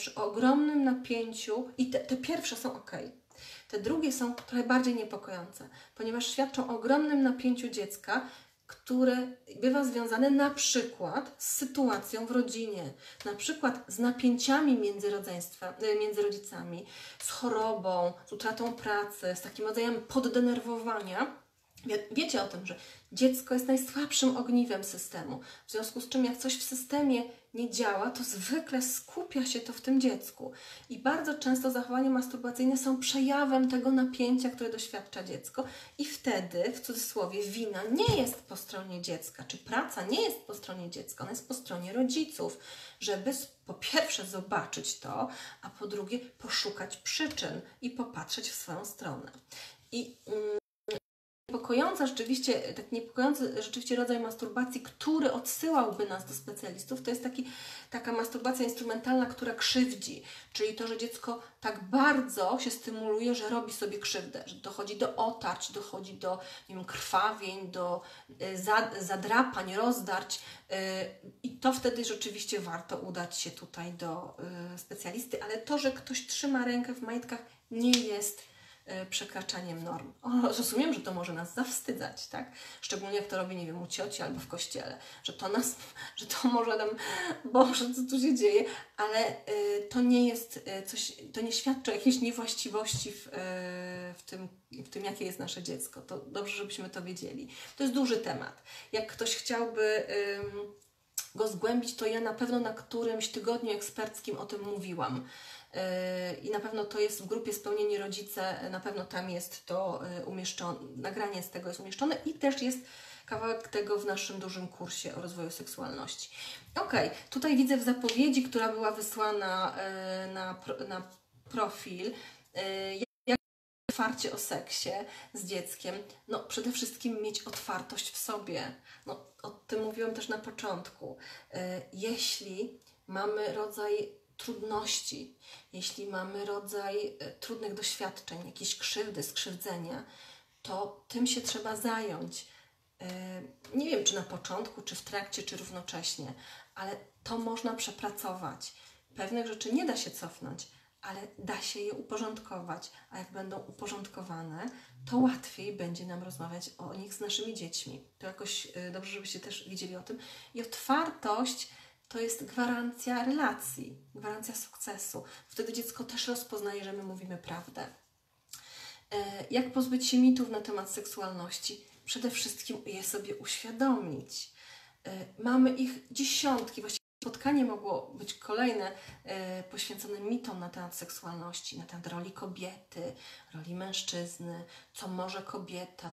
przy ogromnym napięciu i te, te pierwsze są ok. Te drugie są trochę bardziej niepokojące, ponieważ świadczą o ogromnym napięciu dziecka, które bywa związane na przykład z sytuacją w rodzinie, na przykład z napięciami między, rodzeństwa, między rodzicami, z chorobą, z utratą pracy, z takim rodzajem poddenerwowania. Wie, wiecie o tym, że dziecko jest najsłabszym ogniwem systemu, w związku z czym jak coś w systemie nie działa, to zwykle skupia się to w tym dziecku. I bardzo często zachowania masturbacyjne są przejawem tego napięcia, które doświadcza dziecko i wtedy, w cudzysłowie, wina nie jest po stronie dziecka, czy praca nie jest po stronie dziecka, ona jest po stronie rodziców, żeby po pierwsze zobaczyć to, a po drugie poszukać przyczyn i popatrzeć w swoją stronę. I mm, Niepokojąca rzeczywiście, tak niepokojący rzeczywiście rodzaj masturbacji, który odsyłałby nas do specjalistów, to jest taki, taka masturbacja instrumentalna, która krzywdzi. Czyli to, że dziecko tak bardzo się stymuluje, że robi sobie krzywdę, że dochodzi do otarć, dochodzi do, nie wiem, krwawień, do y, zadrapań, rozdarć y, i to wtedy rzeczywiście warto udać się tutaj do y, specjalisty, ale to, że ktoś trzyma rękę w majtkach, nie jest przekraczaniem norm. O, rozumiem, że to może nas zawstydzać, tak? Szczególnie jak to robi, nie wiem, u cioci albo w kościele, że to nas, że to może nam, Boże, co tu się dzieje, ale y, to nie jest y, coś, to nie świadczy o jakiejś niewłaściwości w, y, w, tym, w tym, jakie jest nasze dziecko. To dobrze, żebyśmy to wiedzieli. To jest duży temat. Jak ktoś chciałby y, go zgłębić, to ja na pewno na którymś tygodniu eksperckim o tym mówiłam. I na pewno to jest w grupie Spełnieni Rodzice, na pewno tam jest to umieszczone, nagranie z tego jest umieszczone i też jest kawałek tego w naszym dużym kursie o rozwoju seksualności. Ok, tutaj widzę w zapowiedzi, która była wysłana na, na profil, jak otwarcie o seksie z dzieckiem. No przede wszystkim mieć otwartość w sobie. No, o tym mówiłam też na początku. Jeśli mamy rodzaj trudności, jeśli mamy rodzaj y, trudnych doświadczeń, jakieś krzywdy, skrzywdzenia, to tym się trzeba zająć. Y, nie wiem, czy na początku, czy w trakcie, czy równocześnie, ale to można przepracować. Pewnych rzeczy nie da się cofnąć, ale da się je uporządkować, a jak będą uporządkowane, to łatwiej będzie nam rozmawiać o nich z naszymi dziećmi. To jakoś y, dobrze, żebyście też wiedzieli o tym. I otwartość to jest gwarancja relacji, gwarancja sukcesu. Wtedy dziecko też rozpoznaje, że my mówimy prawdę. Jak pozbyć się mitów na temat seksualności? Przede wszystkim je sobie uświadomić. Mamy ich dziesiątki, właściwie spotkanie mogło być kolejne poświęcone mitom na temat seksualności, na temat roli kobiety, roli mężczyzny, co może kobieta.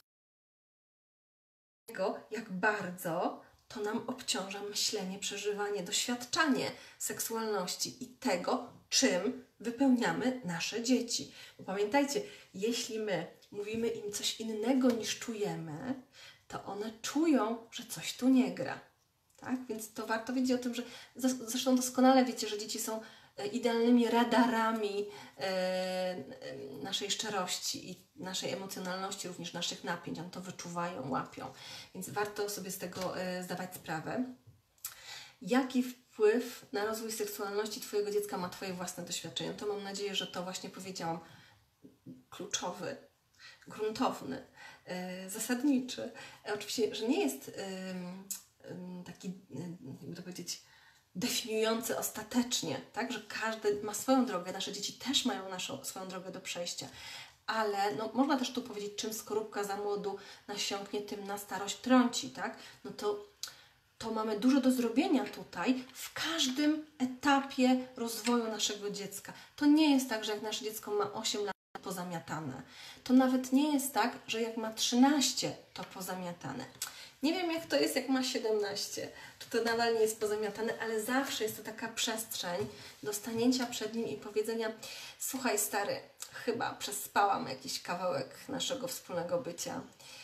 Jak bardzo to nam obciąża myślenie, przeżywanie, doświadczanie seksualności i tego, czym wypełniamy nasze dzieci. Bo pamiętajcie, jeśli my mówimy im coś innego niż czujemy, to one czują, że coś tu nie gra. Tak? Więc to warto wiedzieć o tym, że zresztą doskonale wiecie, że dzieci są idealnymi radarami e, naszej szczerości i naszej emocjonalności, również naszych napięć. One to wyczuwają, łapią. Więc warto sobie z tego e, zdawać sprawę. Jaki wpływ na rozwój seksualności Twojego dziecka ma Twoje własne doświadczenie? To mam nadzieję, że to właśnie powiedziałam. Kluczowy, gruntowny, e, zasadniczy. E, oczywiście, że nie jest e, e, taki, e, jakby to powiedzieć, definiujący ostatecznie, tak, że każdy ma swoją drogę, nasze dzieci też mają naszą, swoją drogę do przejścia, ale no, można też tu powiedzieć, czym skorupka za młodu nasiąknie, tym na starość trąci, tak, no to, to mamy dużo do zrobienia tutaj w każdym etapie rozwoju naszego dziecka. To nie jest tak, że jak nasze dziecko ma osiem lat, pozamiatane. To nawet nie jest tak, że jak ma trzynaście, to pozamiatane. Nie wiem, jak to jest, jak ma siedemnaście, czy to nadal nie jest pozamiatane, ale zawsze jest to taka przestrzeń do stanięcia przed nim i powiedzenia: słuchaj stary, chyba przespałam jakiś kawałek naszego wspólnego bycia.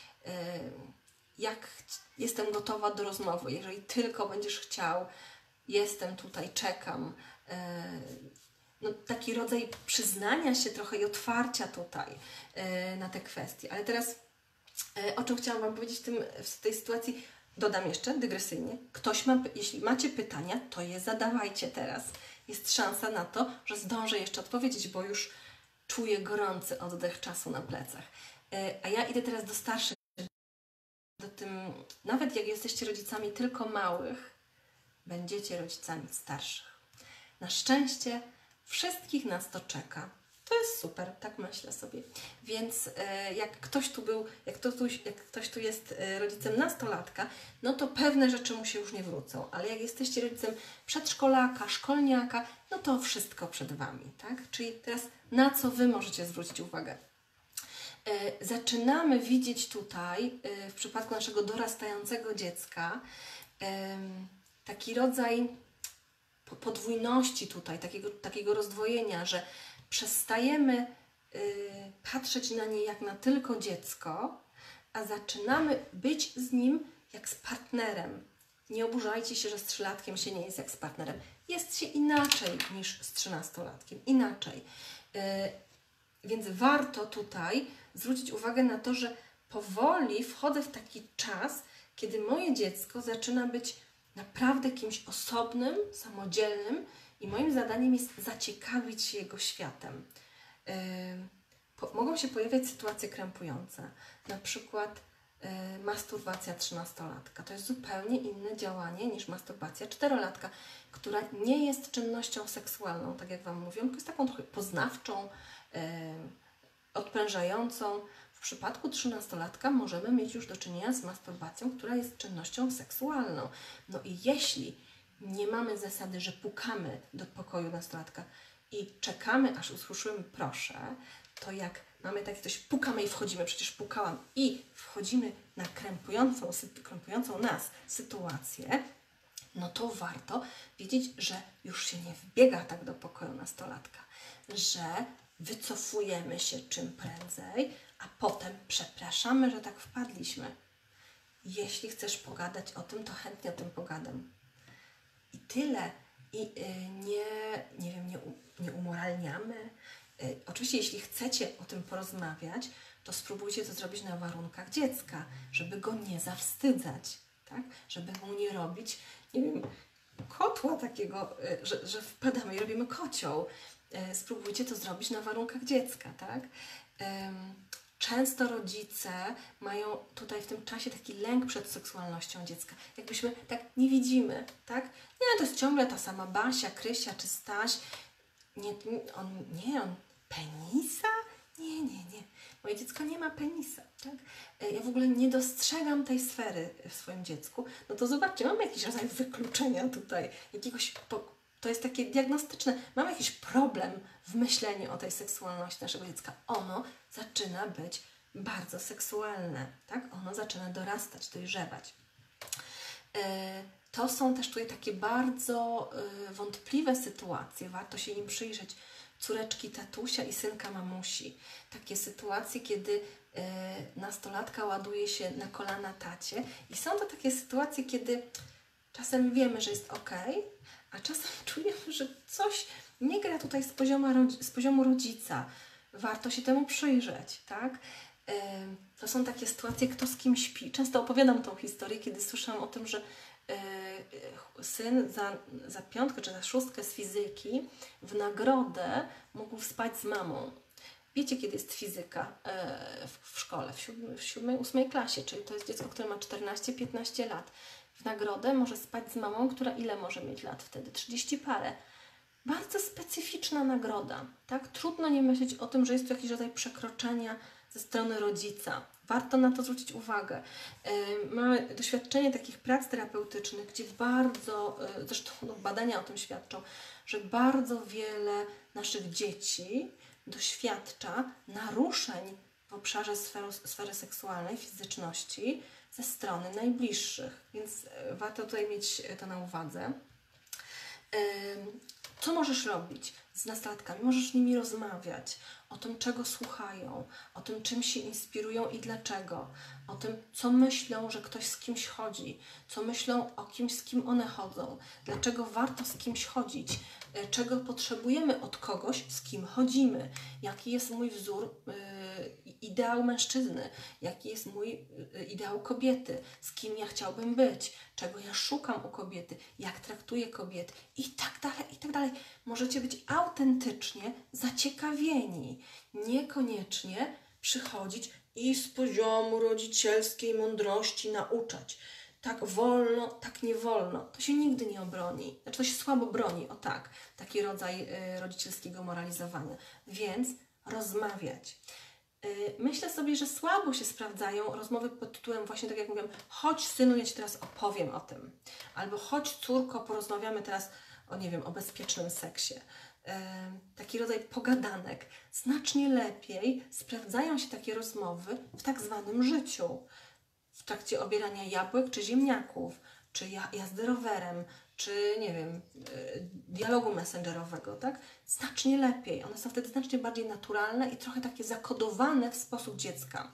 Jak jestem gotowa do rozmowy, jeżeli tylko będziesz chciał, jestem tutaj, czekam. No, taki rodzaj przyznania się trochę i otwarcia tutaj na te kwestie. Ale teraz o czym chciałam Wam powiedzieć w, tym, w tej sytuacji? dodam jeszcze dygresyjnie, ktoś ma, jeśli macie pytania, to je zadawajcie teraz. Jest szansa na to, że zdążę jeszcze odpowiedzieć, bo już czuję gorący oddech czasu na plecach. A ja idę teraz do starszych, do tym, nawet jak jesteście rodzicami tylko małych, będziecie rodzicami starszych. Na szczęście wszystkich nas to czeka. To jest super, tak myślę sobie. Więc e, jak ktoś tu był, jak, to tu, jak ktoś tu jest e, rodzicem nastolatka, no to pewne rzeczy mu się już nie wrócą. Ale jak jesteście rodzicem przedszkolaka, szkolniaka, no to wszystko przed Wami, tak? Czyli teraz na co Wy możecie zwrócić uwagę? E, zaczynamy widzieć tutaj, e, w przypadku naszego dorastającego dziecka, e, taki rodzaj podwójności tutaj, takiego, takiego rozdwojenia, że przestajemy y, patrzeć na nie jak na tylko dziecko, a zaczynamy być z nim jak z partnerem. Nie oburzajcie się, że z trzylatkiem się nie jest jak z partnerem. Jest się inaczej niż z trzynastolatkiem. Inaczej. Y, więc warto tutaj zwrócić uwagę na to, że powoli wchodzę w taki czas, kiedy moje dziecko zaczyna być naprawdę kimś osobnym, samodzielnym i moim zadaniem jest zaciekawić się jego światem. Yy, po, mogą się pojawiać sytuacje krępujące, na przykład yy, masturbacja trzynastolatka. To jest zupełnie inne działanie niż masturbacja czterolatka, która nie jest czynnością seksualną, tak jak Wam mówią, tylko jest taką trochę poznawczą, yy, odprężającą. W przypadku trzynastolatka możemy mieć już do czynienia z masturbacją, która jest czynnością seksualną. No i jeśli nie mamy zasady, że pukamy do pokoju nastolatka i czekamy, aż usłyszymy proszę, to jak mamy takie coś, pukamy i wchodzimy, przecież pukałam, i wchodzimy na krępującą, krępującą nas sytuację, no to warto wiedzieć, że już się nie wbiega tak do pokoju nastolatka, że wycofujemy się czym prędzej, a potem przepraszamy, że tak wpadliśmy. Jeśli chcesz pogadać o tym, to chętnie o tym pogadam. I tyle. I y, nie, nie wiem, nie, nie umoralniamy. Y, oczywiście, jeśli chcecie o tym porozmawiać, to spróbujcie to zrobić na warunkach dziecka, żeby go nie zawstydzać, tak? Żeby mu nie robić, nie wiem, kotła takiego, y, że, że wpadamy i robimy kocioł. Y, spróbujcie to zrobić na warunkach dziecka, tak? Ym, Często rodzice mają tutaj w tym czasie taki lęk przed seksualnością dziecka. Jakbyśmy tak nie widzimy, tak? Nie, to jest ciągle ta sama Basia, Krysia czy Staś. Nie, on, nie, on penisa? Nie, nie, nie. Moje dziecko nie ma penisa, tak? Ja w ogóle nie dostrzegam tej sfery w swoim dziecku. No to zobaczcie, mamy jakiś rodzaj wykluczenia tutaj, jakiegoś... Po, to jest takie diagnostyczne. Mamy jakiś problem w myśleniu o tej seksualności naszego dziecka. Ono zaczyna być bardzo seksualne, tak? Ono zaczyna dorastać, dojrzewać. Yy, to są też tutaj takie bardzo yy, wątpliwe sytuacje. Warto się im przyjrzeć. Córeczki tatusia i synka mamusi. Takie sytuacje, kiedy yy, nastolatka ładuje się na kolana tacie. I są to takie sytuacje, kiedy czasem wiemy, że jest ok, a czasem czujemy, że coś nie gra tutaj z poziomu, z poziomu rodzica. Warto się temu przyjrzeć, tak? Yy, to są takie sytuacje, kto z kim śpi. Często opowiadam tą historię, kiedy słyszałam o tym, że yy, syn za, za piątkę czy za szóstkę z fizyki w nagrodę mógł spać z mamą. Wiecie, kiedy jest fizyka yy, w, w szkole, w, siódmej, w siódmej, ósmej klasie, czyli to jest dziecko, które ma czternaście piętnaście lat. W nagrodę może spać z mamą, która ile może mieć lat wtedy? trzydzieści parę. Bardzo specyficzna nagroda, tak? Trudno nie myśleć o tym, że jest to jakiś rodzaj przekroczenia ze strony rodzica. Warto na to zwrócić uwagę. Yy, mamy doświadczenie takich prac terapeutycznych, gdzie bardzo, yy, zresztą no, badania o tym świadczą, że bardzo wiele naszych dzieci doświadcza naruszeń w obszarze sferu, sfery seksualnej, fizyczności ze strony najbliższych. Więc yy, warto tutaj mieć to na uwadze. Yy, Co możesz robić z nastolatkami? Możesz z nimi rozmawiać o tym, czego słuchają, o tym, czym się inspirują i dlaczego, o tym, co myślą, że ktoś z kimś chodzi, co myślą o kimś, z kim one chodzą, dlaczego warto z kimś chodzić, czego potrzebujemy od kogoś, z kim chodzimy, jaki jest mój wzór, yy, ideał mężczyzny, jaki jest mój yy, ideał kobiety, z kim ja chciałbym być, czego ja szukam u kobiety, jak traktuję kobiety i tak dalej, i tak dalej. Możecie być autentycznie zaciekawieni, niekoniecznie przychodzić i z poziomu rodzicielskiej mądrości nauczać. Tak wolno, tak nie wolno. To się nigdy nie obroni. Znaczy to się słabo broni, o tak. Taki rodzaj y, rodzicielskiego moralizowania. Więc rozmawiać. Y, myślę sobie, że słabo się sprawdzają rozmowy pod tytułem właśnie tak jak mówiłam, chodź synu, ja Ci teraz opowiem o tym. Albo chodź córko, porozmawiamy teraz o, nie wiem, o bezpiecznym seksie. Y, taki rodzaj pogadanek. Znacznie lepiej sprawdzają się takie rozmowy w tak zwanym życiu. W trakcie obierania jabłek czy ziemniaków, czy jazdy rowerem, czy nie wiem, dialogu messengerowego, tak? Znacznie lepiej. One są wtedy znacznie bardziej naturalne i trochę takie zakodowane w sposób dziecka.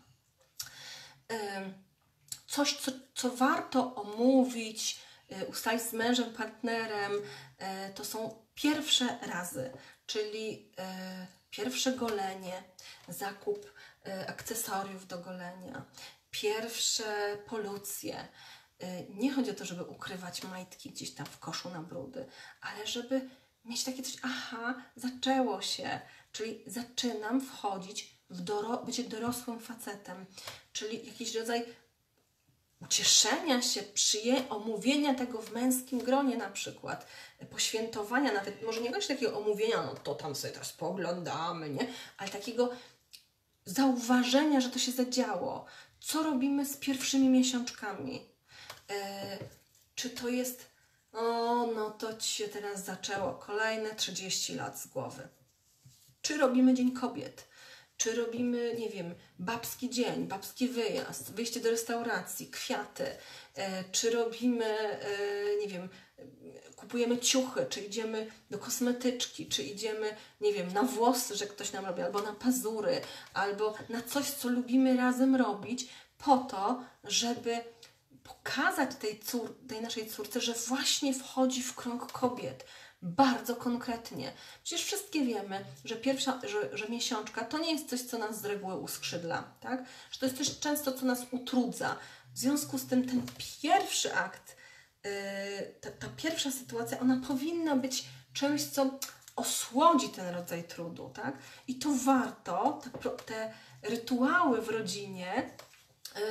Coś, co, co warto omówić, ustalić z mężem, partnerem, to są pierwsze razy, czyli pierwsze golenie, zakup akcesoriów do golenia, pierwsze polucje. Nie chodzi o to, żeby ukrywać majtki gdzieś tam w koszu na brudy, ale żeby mieć takie coś, aha, zaczęło się, czyli zaczynam wchodzić w doro bycie dorosłym facetem, czyli jakiś rodzaj ucieszenia się, przyje omówienia tego w męskim gronie na przykład, poświętowania nawet, może nie właśnie takiego omówienia, no to tam sobie teraz pooglądamy, nie? Ale takiego zauważenia, że to się zadziało. Co robimy z pierwszymi miesiączkami? E, czy to jest, o, no to Ci się teraz zaczęło, kolejne trzydzieści lat z głowy. Czy robimy Dzień Kobiet? Czy robimy, nie wiem, babski dzień, babski wyjazd, wyjście do restauracji, kwiaty? E, czy robimy, e, nie wiem, kupujemy ciuchy, czy idziemy do kosmetyczki, czy idziemy, nie wiem, na włosy, że ktoś nam robi, albo na pazury, albo na coś, co lubimy razem robić, po to, żeby pokazać tej, cór tej naszej córce, że właśnie wchodzi w krąg kobiet. Bardzo konkretnie. Przecież wszystkie wiemy, że pierwsza, że, że miesiączka to nie jest coś, co nas z reguły uskrzydla, tak? Że to jest coś często, co nas utrudza. W związku z tym ten pierwszy akt, yy, ta, ta pierwsza sytuacja, ona powinna być czymś, co osłodzi ten rodzaj trudu, tak? I to warto, te, te rytuały w rodzinie yy,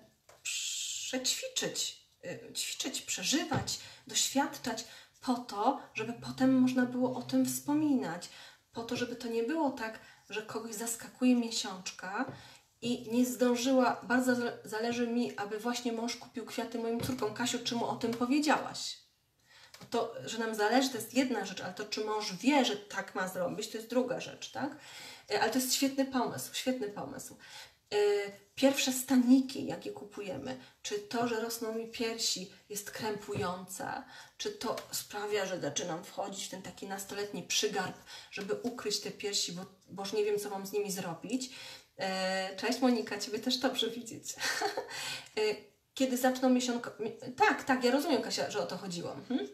przećwiczyć, yy, ćwiczyć, przeżywać, doświadczać, po to, żeby potem można było o tym wspominać. Po to, żeby to nie było tak, że kogoś zaskakuje miesiączka i nie zdążyła, bardzo zależy mi, aby właśnie mąż kupił kwiaty moim córkom. Kasiu, czy mu o tym powiedziałaś? Bo to, że nam zależy, to jest jedna rzecz, ale to, czy mąż wie, że tak ma zrobić, to jest druga rzecz, tak? Ale to jest świetny pomysł, świetny pomysł. Pierwsze staniki, jakie kupujemy, czy to, że rosną mi piersi, jest krępujące, czy to sprawia, że zaczynam wchodzić w ten taki nastoletni przygarb, żeby ukryć te piersi, bo, bo już nie wiem, co mam z nimi zrobić. Cześć Monika, Ciebie też dobrze widzieć. Kiedy zaczną miesiączko... Tak, tak, ja rozumiem, Kasia, że o to chodziło. Mhm.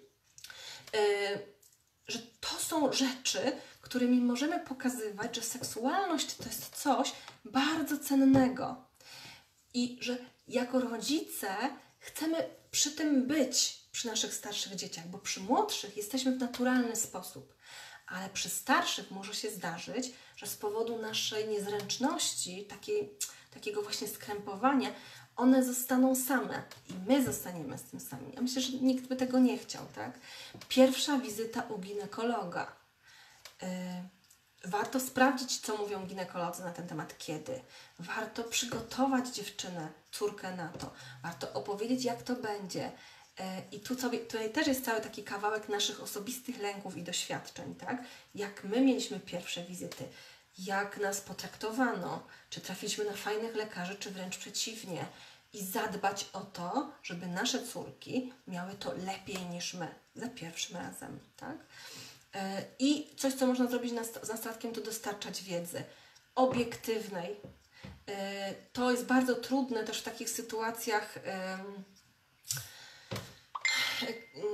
Że to są rzeczy, którymi możemy pokazywać, że seksualność to jest coś bardzo cennego i że jako rodzice chcemy przy tym być, przy naszych starszych dzieciach, bo przy młodszych jesteśmy w naturalny sposób, ale przy starszych może się zdarzyć, że z powodu naszej niezręczności, takiej, takiego właśnie skrępowania, one zostaną same i my zostaniemy z tym sami. Ja myślę, że nikt by tego nie chciał, tak? Pierwsza wizyta u ginekologa. Yy, warto sprawdzić, co mówią ginekolodzy na ten temat, kiedy. Warto przygotować dziewczynę, córkę na to. Warto opowiedzieć, jak to będzie. Yy, I tu sobie, tutaj też jest cały taki kawałek naszych osobistych lęków i doświadczeń, tak? Jak my mieliśmy pierwsze wizyty, jak nas potraktowano, czy trafiliśmy na fajnych lekarzy, czy wręcz przeciwnie. I zadbać o to, żeby nasze córki miały to lepiej niż my za pierwszym razem, tak? I coś, co można zrobić z nastolatkiem, to dostarczać wiedzy obiektywnej. To jest bardzo trudne też w takich sytuacjach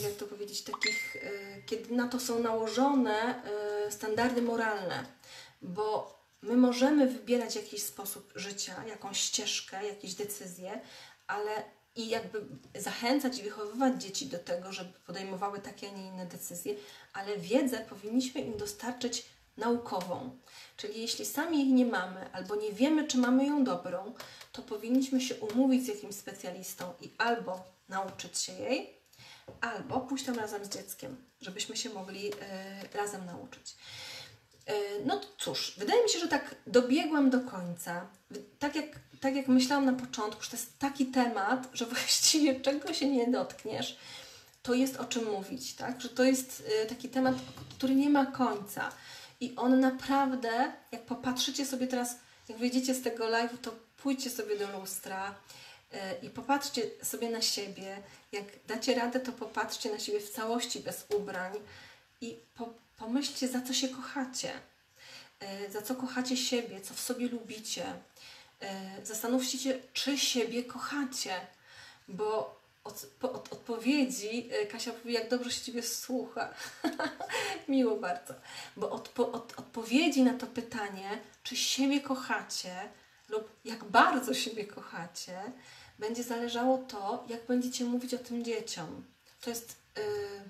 jak to powiedzieć, takich, kiedy na to są nałożone standardy moralne, bo my możemy wybierać jakiś sposób życia, jakąś ścieżkę, jakieś decyzje, ale i jakby zachęcać i wychowywać dzieci do tego, żeby podejmowały takie, a nie inne decyzje, ale wiedzę powinniśmy im dostarczyć naukową. Czyli jeśli sami jej nie mamy, albo nie wiemy, czy mamy ją dobrą, to powinniśmy się umówić z jakimś specjalistą i albo nauczyć się jej, albo pójść tam razem z dzieckiem, żebyśmy się mogli y, razem nauczyć. Y, no cóż, wydaje mi się, że tak dobiegłam do końca. Tak jak, tak jak myślałam na początku, że to jest taki temat, że właściwie czego się nie dotkniesz, to jest o czym mówić, tak? Że to jest y, taki temat, który nie ma końca. I on naprawdę, jak popatrzycie sobie teraz, jak wyjdziecie z tego live'u, to pójdźcie sobie do lustra yy, i popatrzcie sobie na siebie. Jak dacie radę, to popatrzcie na siebie w całości, bez ubrań i po, pomyślcie, za co się kochacie. Yy, za co kochacie siebie, co w sobie lubicie. Yy, zastanówcie się, czy siebie kochacie, bo Od, od odpowiedzi, Kasia mówi, jak dobrze się Ciebie słucha. Miło bardzo. Bo od, od odpowiedzi na to pytanie, czy siebie kochacie lub jak bardzo siebie kochacie, będzie zależało to, jak będziecie mówić o tym dzieciom. To jest... Yy,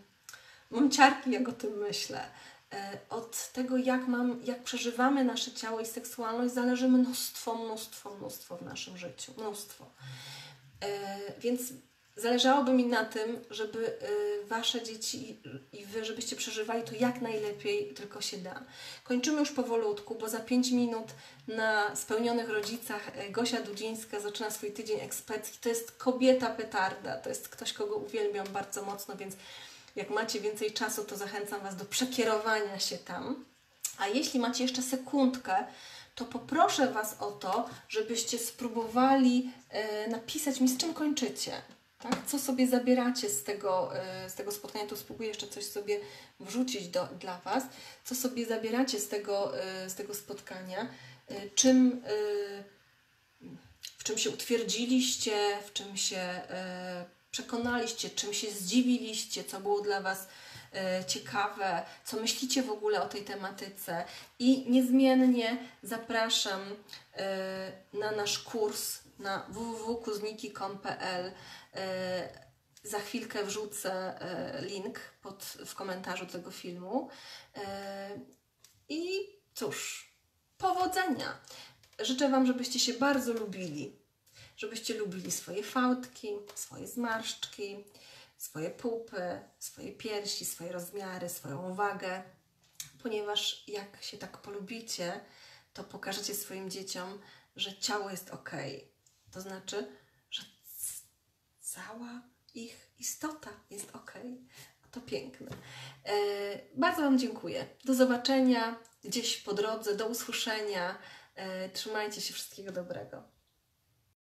mam ciarki, jak o tym myślę. Yy, od tego, jak, mam, jak przeżywamy nasze ciało i seksualność, zależy mnóstwo, mnóstwo, mnóstwo w naszym życiu. Mnóstwo. Yy, więc zależałoby mi na tym, żeby y, Wasze dzieci i, i Wy, żebyście przeżywali to jak najlepiej tylko się da. Kończymy już powolutku, bo za pięć minut na Spełnionych Rodzicach Gosia Dudzińska zaczyna swój tydzień ekspercki. To jest kobieta petarda, to jest ktoś, kogo uwielbiam bardzo mocno, więc jak macie więcej czasu, to zachęcam Was do przekierowania się tam. A jeśli macie jeszcze sekundkę, to poproszę Was o to, żebyście spróbowali y, napisać mi, z czym kończycie. Tak? Co sobie zabieracie z tego, z tego spotkania, tu spróbuję jeszcze coś sobie wrzucić do, dla Was, co sobie zabieracie z tego, z tego spotkania, czym, w czym się utwierdziliście, w czym się przekonaliście, czym się zdziwiliście, co było dla Was ciekawe, co myślicie w ogóle o tej tematyce i niezmiennie zapraszam na nasz kurs na w w w kropka kuzniki kropka com kropka p l. Za chwilkę wrzucę link pod, w komentarzu tego filmu. I cóż, powodzenia! Życzę Wam, żebyście się bardzo lubili, żebyście lubili swoje fałdki, swoje zmarszczki, swoje pupy, swoje piersi, swoje rozmiary, swoją wagę, ponieważ jak się tak polubicie, to pokażecie swoim dzieciom, że ciało jest ok. To znaczy, że cała ich istota jest ok. To piękne. E, bardzo Wam dziękuję. Do zobaczenia gdzieś po drodze, do usłyszenia. E, trzymajcie się, wszystkiego dobrego.